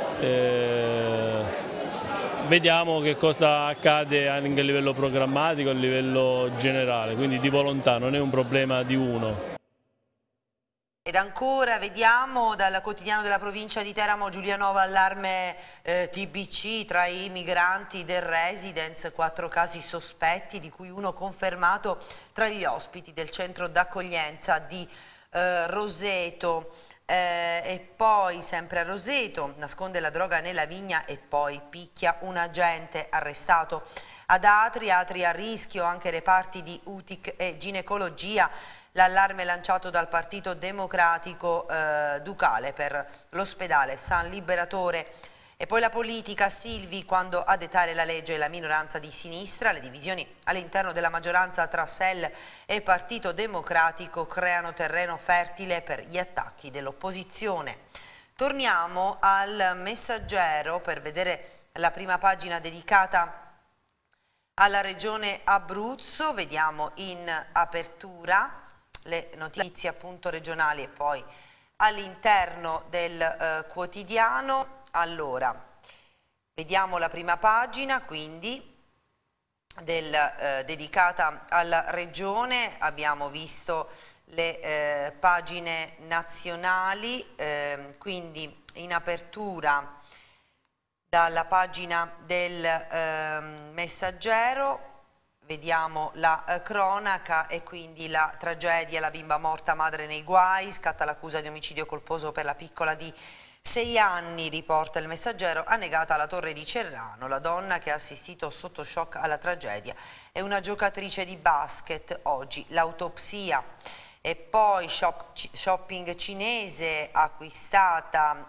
Vediamo che cosa accade anche a livello programmatico, a livello generale, quindi di volontà, non è un problema di uno. Ed ancora vediamo dal quotidiano della provincia di Teramo, Giulianova, allarme TBC tra i migranti del residence, 4 casi sospetti di cui uno confermato tra gli ospiti del centro d'accoglienza di Roseto. E poi sempre a Roseto nasconde la droga nella vigna e poi picchia un agente, arrestato ad Atri a rischio anche reparti di UTIC e ginecologia. L'allarme lanciato dal Partito Democratico Ducale per l'ospedale San Liberatore. E poi la politica, Silvi, quando a dettare la legge è la minoranza di sinistra, le divisioni all'interno della maggioranza tra SEL e Partito Democratico creano terreno fertile per gli attacchi dell'opposizione. Torniamo al Messaggero per vedere la prima pagina dedicata alla regione Abruzzo. Vediamo in apertura le notizie appunto regionali e poi all'interno del quotidiano. Allora, vediamo la prima pagina quindi dedicata alla regione. Abbiamo visto le pagine nazionali, quindi in apertura dalla pagina del Messaggero vediamo la cronaca e quindi la tragedia, la bimba morta, madre nei guai, scatta l'accusa di omicidio colposo per la piccola di 6 anni, riporta il Messaggero, annegata alla Torre di Cerrano. La donna che ha assistito sotto shock alla tragedia è una giocatrice di basket, oggi l'autopsia. E poi shopping cinese acquistata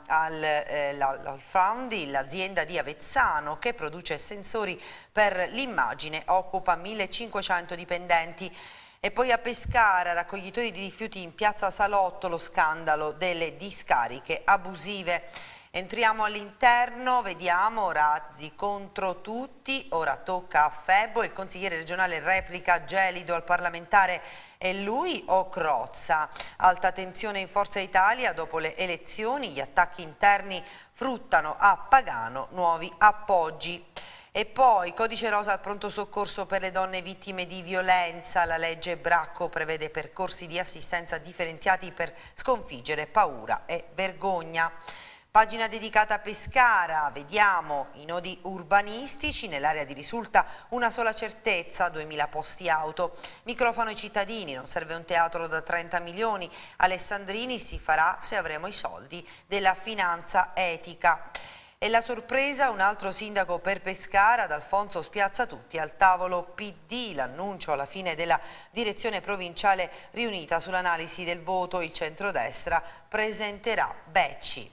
Foundry, l'azienda di Avezzano che produce sensori per l'immagine, occupa 1500 dipendenti. E poi a Pescara, raccoglitori di rifiuti in piazza Salotto, lo scandalo delle discariche abusive. Entriamo all'interno, vediamo razzi contro tutti, ora tocca a Febbo, il consigliere regionale replica gelido al parlamentare, è lui o Crozza? Alta tensione in Forza Italia dopo le elezioni, gli attacchi interni fruttano a Pagano nuovi appoggi. E poi codice rosa al pronto soccorso per le donne vittime di violenza, la legge Bracco prevede percorsi di assistenza differenziati per sconfiggere paura e vergogna. Pagina dedicata a Pescara, vediamo i nodi urbanistici, nell'area di Risulta una sola certezza, 2000 posti auto, microfono ai cittadini, non serve un teatro da 30 milioni, Alessandrini si farà se avremo i soldi della finanza etica. E la sorpresa, un altro sindaco per Pescara, ad Alfonso Spiazzatutti al tavolo PD, l'annuncio alla fine della direzione provinciale riunita sull'analisi del voto, il centrodestra presenterà Becci.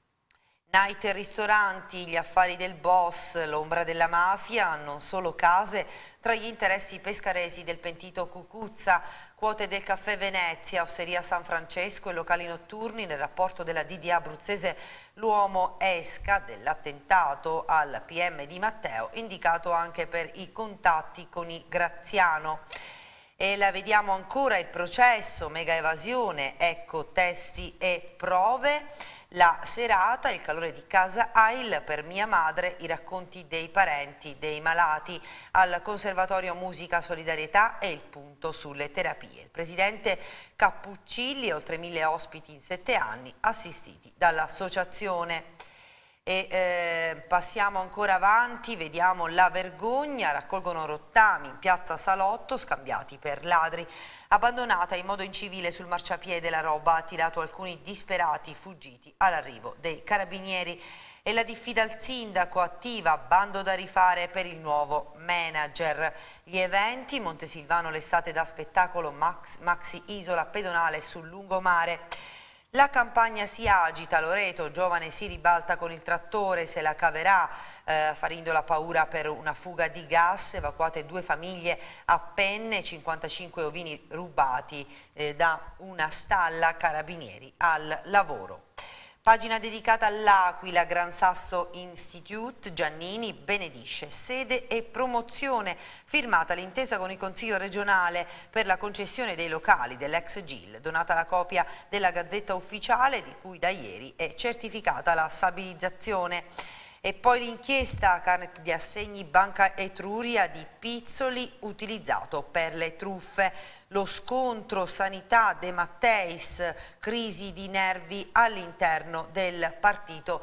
Night e ristoranti, gli affari del boss, l'ombra della mafia, non solo case, tra gli interessi pescaresi del pentito Cucuzza, quote del Caffè Venezia, Osteria San Francesco e locali notturni. Nel rapporto della DDA abruzzese l'uomo esca dell'attentato al PM di Matteo, indicato anche per i contatti con i Graziano. E la vediamo ancora il processo, mega evasione, ecco testi e prove. La serata, il calore di casa AIL, per mia madre, i racconti dei parenti dei malati, al Conservatorio Musica Solidarietà e il punto sulle terapie. Il presidente Cappuccilli, oltre 1000 ospiti in 7 anni, assistiti dall'associazione. E passiamo ancora avanti, vediamo la vergogna, raccolgono rottami in piazza Salotto scambiati per ladri. Abbandonata in modo incivile sul marciapiede, la roba ha attirato alcuni disperati fuggiti all'arrivo dei carabinieri. E la diffida al sindaco, attiva bando da rifare per il nuovo manager. Gli eventi, Montesilvano l'estate da spettacolo, maxi isola pedonale sul lungomare. La campagna si agita, Loreto, giovane si ribalta con il trattore, se la caverà, farendo la paura per una fuga di gas, evacuate 2 famiglie a Penne, 55 ovini rubati da una stalla, carabinieri al lavoro. Pagina dedicata all'Aquila, Gran Sasso Institute, Giannini benedisce sede e promozione, firmata l'intesa con il Consiglio regionale per la concessione dei locali dell'ex GIL, donata la copia della Gazzetta Ufficiale di cui da ieri è certificata la stabilizzazione. E poi l'inchiesta carnet di assegni Banca Etruria di Pizzoli utilizzato per le truffe. Lo scontro sanità De Matteis, crisi di nervi all'interno del Partito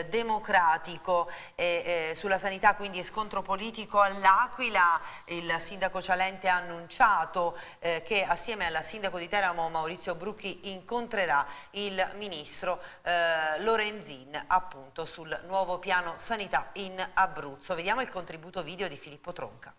Democratico. Sulla sanità quindi scontro politico all'Aquila. Il sindaco Cialente ha annunciato che assieme al sindaco di Teramo Maurizio Brucchi incontrerà il ministro Lorenzin appunto sul nuovo piano sanità in Abruzzo. Vediamo il contributo video di Filippo Tronca.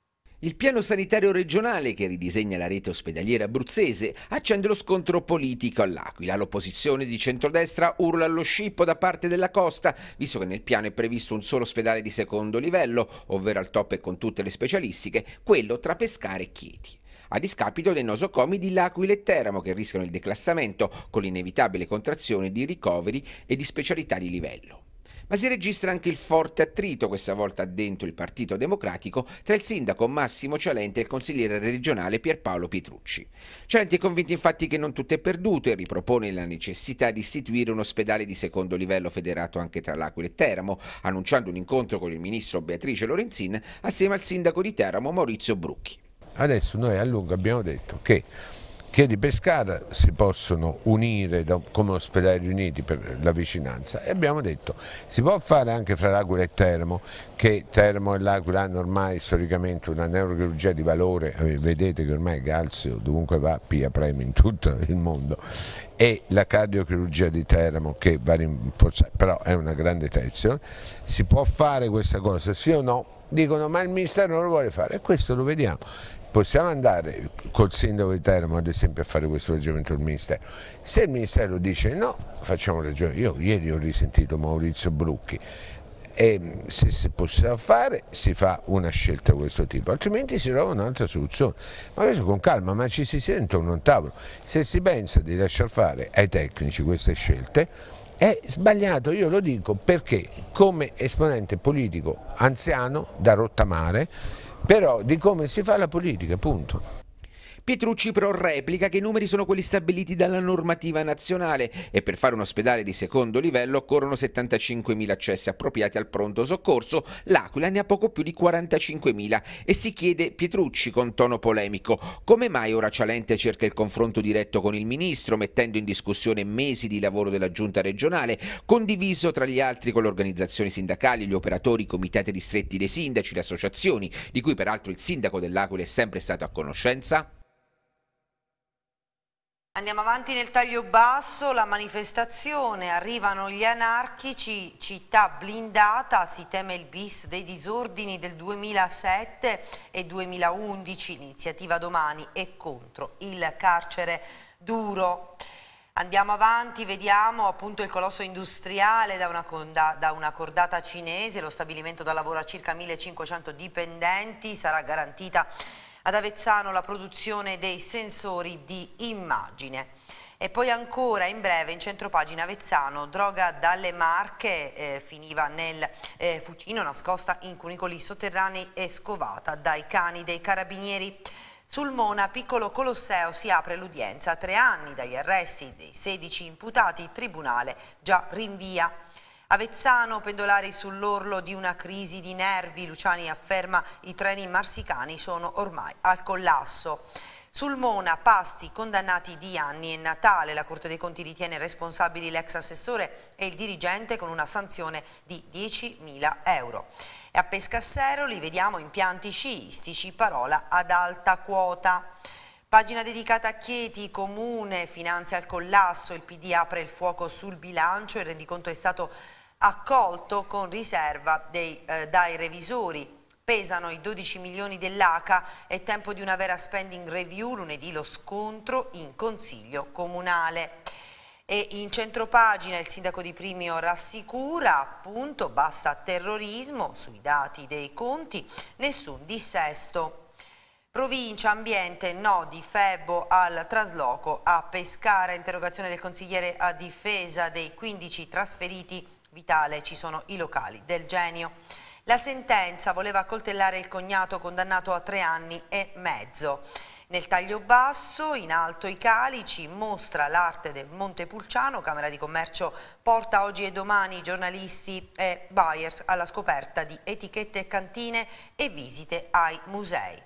Il piano sanitario regionale che ridisegna la rete ospedaliera abruzzese accende lo scontro politico all'Aquila. L'opposizione di centrodestra urla allo scippo da parte della Costa, visto che nel piano è previsto un solo ospedale di secondo livello, ovvero al top e con tutte le specialistiche, quello tra Pescara e Chieti. A discapito dei nosocomi di L'Aquila e Teramo che rischiano il declassamento con l'inevitabile contrazione di ricoveri e di specialità di livello. Ma si registra anche il forte attrito, questa volta dentro il Partito Democratico, tra il sindaco Massimo Cialente e il consigliere regionale Pierpaolo Pietrucci. Cialente è convinto infatti che non tutto è perduto e ripropone la necessità di istituire un ospedale di secondo livello federato anche tra L'Aquila e Teramo, annunciando un incontro con il ministro Beatrice Lorenzin assieme al sindaco di Teramo Maurizio Brucchi. Adesso noi a lungo abbiamo detto che Chieti e Pescara si possono unire come ospedali riuniti per la vicinanza e abbiamo detto si può fare anche fra L'Aquila e Teramo, che Teramo e L'Aquila hanno ormai storicamente una neurochirurgia di valore, vedete che ormai Galzio dovunque va pia premi in tutto il mondo, e la cardiochirurgia di Teramo che va rinforzata, però è una grande tradizione. Si può fare questa cosa, sì o no? Dicono ma il Ministero non lo vuole fare e questo lo vediamo. Possiamo andare col sindaco di Teramo ad esempio a fare questo ragionamento del Ministero. Se il Ministero dice no, facciamo ragione. Io ieri ho risentito Maurizio Brucchi e se si possiamo fare si fa una scelta di questo tipo, altrimenti si trova un'altra soluzione. Ma questo con calma, ma ci si siede intorno a un tavolo. Se si pensa di lasciar fare ai tecnici queste scelte è sbagliato, io lo dico perché come esponente politico anziano da rottamare, però di come si fa la politica, punto. Pietrucci però replica che i numeri sono quelli stabiliti dalla normativa nazionale e per fare un ospedale di secondo livello occorrono 75.000 accessi appropriati al pronto soccorso, L'Aquila ne ha poco più di 45.000 e si chiede Pietrucci con tono polemico come mai ora Cialente cerca il confronto diretto con il ministro mettendo in discussione mesi di lavoro della giunta regionale, condiviso tra gli altri con le organizzazioni sindacali, gli operatori, i comitati ristretti dei sindaci, le associazioni, di cui peraltro il sindaco dell'Aquila è sempre stato a conoscenza? Andiamo avanti nel taglio basso, la manifestazione, arrivano gli anarchici, città blindata, si teme il bis dei disordini del 2007 e 2011, l'iniziativa domani è contro il carcere duro. Andiamo avanti, vediamo appunto il colosso industriale da una cordata cinese, lo stabilimento dà lavoro a circa 1500 dipendenti, sarà garantita ad Avezzano la produzione dei sensori di immagine. E poi ancora in breve in centropagina Avezzano, droga dalle Marche finiva nel Fucino nascosta in cunicoli sotterranei e scovata dai cani dei carabinieri. Sul Mona, piccolo Colosseo, si apre l'udienza a 3 anni dagli arresti dei 16 imputati, il tribunale già rinvia. Avezzano, pendolari sull'orlo di una crisi di nervi, Luciani afferma i treni marsicani sono ormai al collasso. Sul Mona, Pasti, condannati di anni e Natale, la Corte dei Conti ritiene responsabili l'ex assessore e il dirigente con una sanzione di 10.000 euro. E a Pescassero li vediamo impianti sciistici, parola ad alta quota. Pagina dedicata a Chieti, Comune finanzia il collasso, il PD apre il fuoco sul bilancio, il rendiconto è stato accolto con riserva dai revisori. Pesano i 12 milioni dell'ACA, è tempo di una vera spending review, lunedì lo scontro in Consiglio Comunale. E in centropagina il sindaco di Primio rassicura, appunto, basta terrorismo sui dati dei conti, nessun dissesto. Provincia, ambiente, no di Febbo al trasloco a Pescara, interrogazione del consigliere a difesa dei 15 trasferiti, Vitale, ci sono i locali del Genio. La sentenza voleva accoltellare il cognato condannato a 3 anni e mezzo. Nel taglio basso, in alto i calici, mostra l'arte del Montepulciano, Camera di Commercio porta oggi e domani giornalisti e buyers alla scoperta di etichette e cantine e visite ai musei.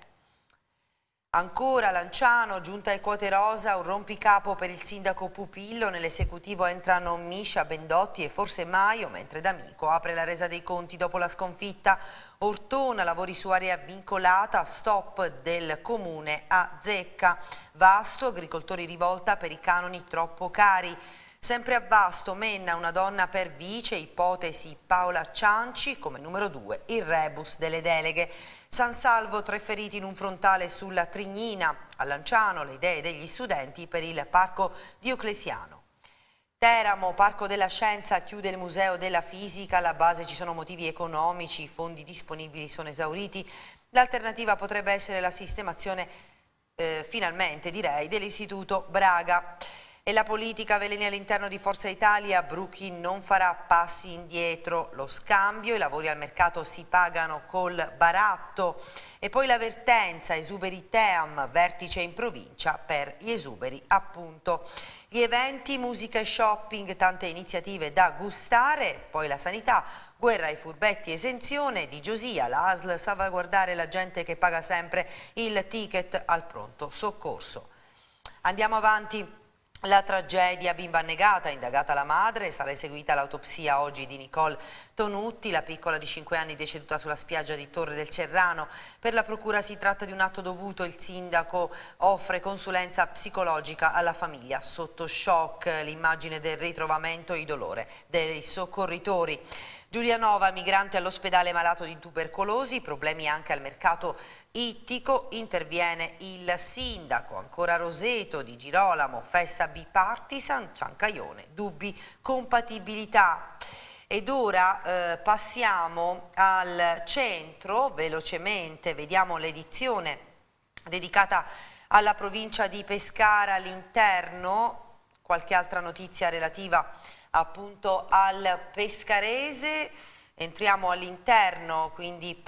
Ancora Lanciano, giunta ai quote rosa, un rompicapo per il sindaco Pupillo, nell'esecutivo entrano Miscia, Bendotti e forse Maio, mentre D'Amico apre la resa dei conti dopo la sconfitta. Ortona, lavori su area vincolata, stop del comune a Zecca. Vasto, agricoltori rivolta per i canoni troppo cari. Sempre a Vasto, Menna, una donna per vice, ipotesi Paola Cianci, come numero 2 il rebus delle deleghe. San Salvo, 3 feriti in un frontale sulla Trignina. A Lanciano le idee degli studenti per il parco Dioclesiano. Teramo, Parco della Scienza, chiude il Museo della Fisica, alla base ci sono motivi economici, i fondi disponibili sono esauriti. L'alternativa potrebbe essere la sistemazione, finalmente direi, dell'Istituto Braga. E la politica, veleni all'interno di Forza Italia, Brucchi non farà passi indietro, lo scambio, i lavori al mercato si pagano col baratto e poi l'avvertenza, esuberi Team, vertice in provincia per gli esuberi appunto. Gli eventi, musica e shopping, tante iniziative da gustare, poi la sanità, guerra ai furbetti, esenzione di Giosia, la ASL salvaguardare la gente che paga sempre il ticket al pronto soccorso. Andiamo avanti. La tragedia, bimba annegata, indagata la madre, sarà eseguita l'autopsia oggi di Nicole Tonutti, la piccola di 5 anni deceduta sulla spiaggia di Torre del Cerrano. Per la procura si tratta di un atto dovuto, il sindaco offre consulenza psicologica alla famiglia. Sotto shock l'immagine del ritrovamento e il dolore dei soccorritori. Giulianova, migrante all'ospedale malato di tubercolosi, problemi anche al mercato ittico, interviene il sindaco. Ancora Roseto di Girolamo, festa bipartisan, Ciancaione, dubbi compatibilità. Ed ora passiamo al centro, velocemente, vediamo l'edizione dedicata alla provincia di Pescara, all'interno, qualche altra notizia relativa appunto al pescarese. Entriamo all'interno quindi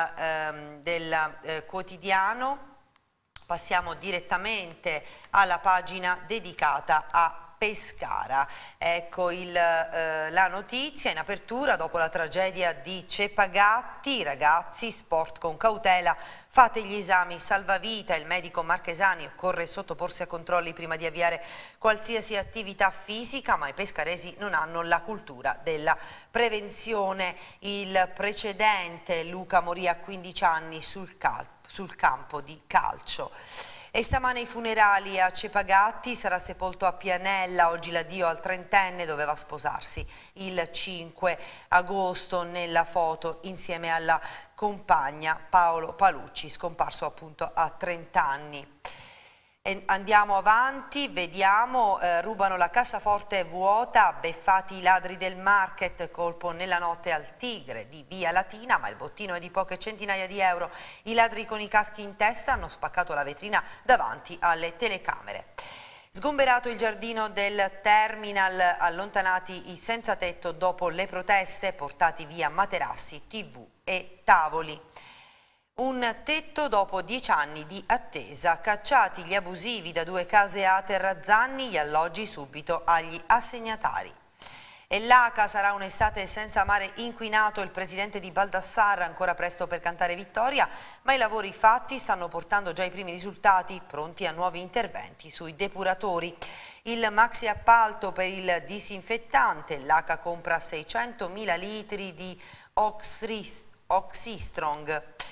del quotidiano, passiamo direttamente alla pagina dedicata a Pescara. Ecco la notizia in apertura: dopo la tragedia di Cepagatti, ragazzi, sport con cautela, fate gli esami salvavita, il medico Marchesani, occorre sottoporsi a controlli prima di avviare qualsiasi attività fisica, ma i pescaresi non hanno la cultura della prevenzione. Il precedente, Luca morì a 15 anni sul campo di calcio. E stamane i funerali a Cepagatti, sarà sepolto a Pianella, oggi l'addio al 30enne, doveva sposarsi il 5 agosto nella foto insieme alla compagna Paolo Palucci, scomparso appunto a 30 anni. E andiamo avanti, vediamo, rubano la cassaforte vuota, beffati i ladri del market, colpo nella notte al Tigre di Via Latina, ma il bottino è di poche centinaia di euro. I ladri con i caschi in testa hanno spaccato la vetrina davanti alle telecamere. Sgomberato il giardino del terminal, allontanati i senza tetto dopo le proteste, portati via materassi, TV e tavoli. Un tetto dopo 10 anni di attesa, cacciati gli abusivi da 2 case a Terrazzanni, gli alloggi subito agli assegnatari. E l'ACA sarà un'estate senza mare inquinato, il presidente di Baldassarra, ancora presto per cantare vittoria, ma i lavori fatti stanno portando già i primi risultati, pronti a nuovi interventi sui depuratori. Il maxi appalto per il disinfettante, l'ACA compra 600.000 litri di Oxystrong.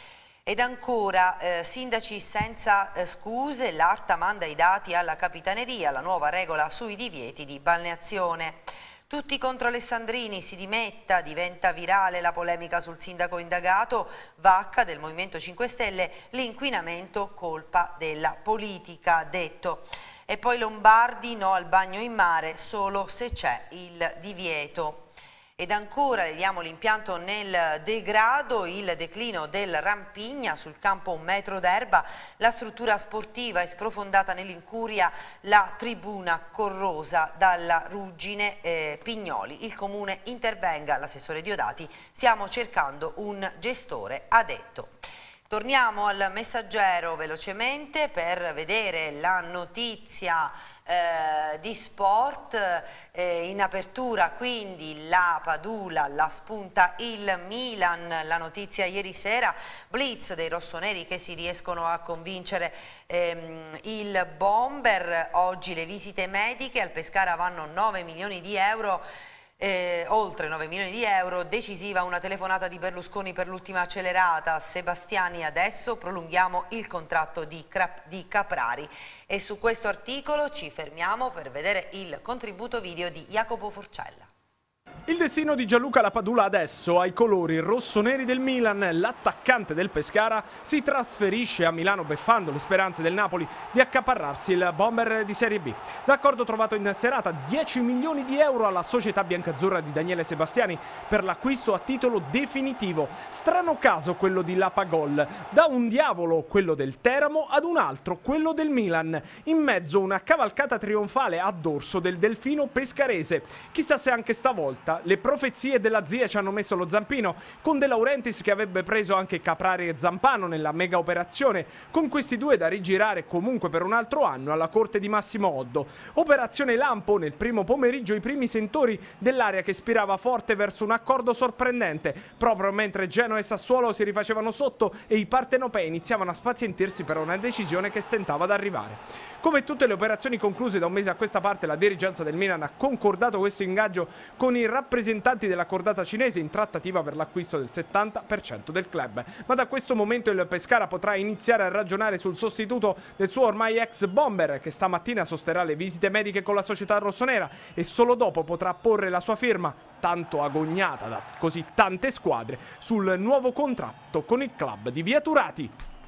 Ed ancora, sindaci senza scuse, l'Arta manda i dati alla Capitaneria, la nuova regola sui divieti di balneazione. Tutti contro Alessandrini, si dimetta, diventa virale la polemica sul sindaco indagato, Vacca del Movimento 5 Stelle, l'inquinamento colpa della politica, ha detto. E poi Lombardi, no al bagno in mare solo se c'è il divieto. Ed ancora vediamo l'impianto nel degrado, il declino del Rampigna, sul campo 1 metro d'erba, la struttura sportiva è sprofondata nell'incuria, la tribuna corrosa dalla ruggine Pignoli. Il comune intervenga, l'assessore Diodati, stiamo cercando un gestore, ha detto. Torniamo al Messaggero velocemente per vedere la notizia di sport. In apertura quindi la Padula, la spunta il Milan, la notizia ieri sera, blitz dei rossoneri che si riescono a convincere il Bomber, oggi le visite mediche, al Pescara vanno 9 milioni di euro. Oltre 9 milioni di euro, decisiva una telefonata di Berlusconi per l'ultima accelerata, Sebastiani adesso prolunghiamo il contratto di Caprari. E su questo articolo ci fermiamo per vedere il contributo video di Jacopo Forcella. Il destino di Gianluca Lapadula adesso, ai colori rossoneri del Milan, l'attaccante del Pescara si trasferisce a Milano beffando le speranze del Napoli di accaparrarsi il Bomber di Serie B. L'accordo trovato in serata, 10 milioni di euro alla società biancazzurra di Daniele Sebastiani per l'acquisto a titolo definitivo. Strano caso quello di Lapagol, da un diavolo quello del Teramo ad un altro quello del Milan, in mezzo una cavalcata trionfale a dorso del delfino pescarese. Chissà se anche stavolta le profezie della zia ci hanno messo lo zampino, con De Laurentiis che avrebbe preso anche Caprari e Zampano nella mega operazione, con questi due da rigirare comunque per un altro anno alla corte di Massimo Oddo. Operazione lampo, nel primo pomeriggio i primi sentori dell'area che spirava forte verso un accordo sorprendente, proprio mentre Genoa e Sassuolo si rifacevano sotto e i partenopei iniziavano a spazientirsi per una decisione che stentava ad arrivare. Come tutte le operazioni concluse da un mese a questa parte, la dirigenza del Milan ha concordato questo ingaggio con i rappresentanti della cordata cinese in trattativa per l'acquisto del 70% del club. Ma da questo momento il Pescara potrà iniziare a ragionare sul sostituto del suo ormai ex Bomber, che stamattina sosterrà le visite mediche con la società rossonera e solo dopo potrà porre la sua firma, tanto agognata da così tante squadre, sul nuovo contratto con il club di Via Turati.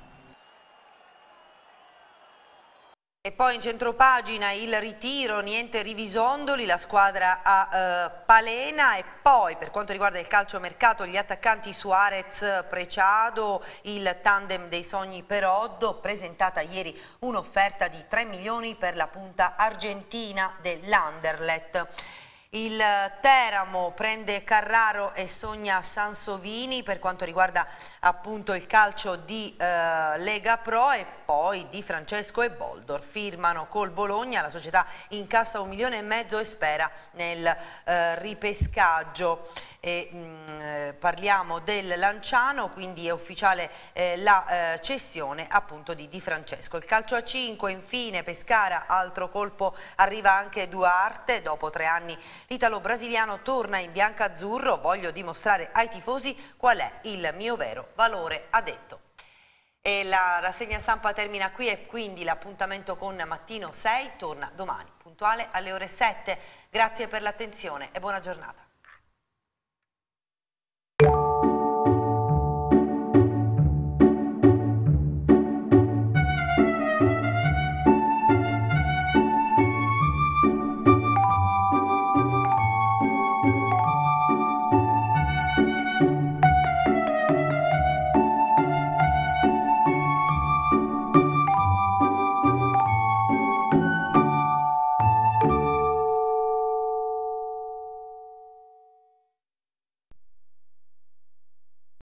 E poi in centropagina il ritiro, niente Rivisondoli, la squadra a Palena. E poi per quanto riguarda il calciomercato, gli attaccanti Suarez, Preciado, il tandem dei sogni per Oddo, presentata ieri un'offerta di 3 milioni per la punta argentina dell'Anderlecht. Il Teramo prende Carraro e sogna Sansovini per quanto riguarda appunto il calcio di Lega Pro. E poi Di Francesco e Boldor firmano col Bologna, la società incassa 1,5 milioni e spera nel ripescaggio. Parliamo del Lanciano, quindi è ufficiale la cessione appunto di Di Francesco. Il calcio a 5 infine, Pescara, altro colpo, arriva anche Duarte, dopo 3 anni l'italo-brasiliano torna in biancazzurro, voglio dimostrare ai tifosi qual è il mio vero valore, ha detto. E la rassegna stampa termina qui e quindi l'appuntamento con Mattino 6 torna domani puntuale alle ore 7. Grazie per l'attenzione e buona giornata.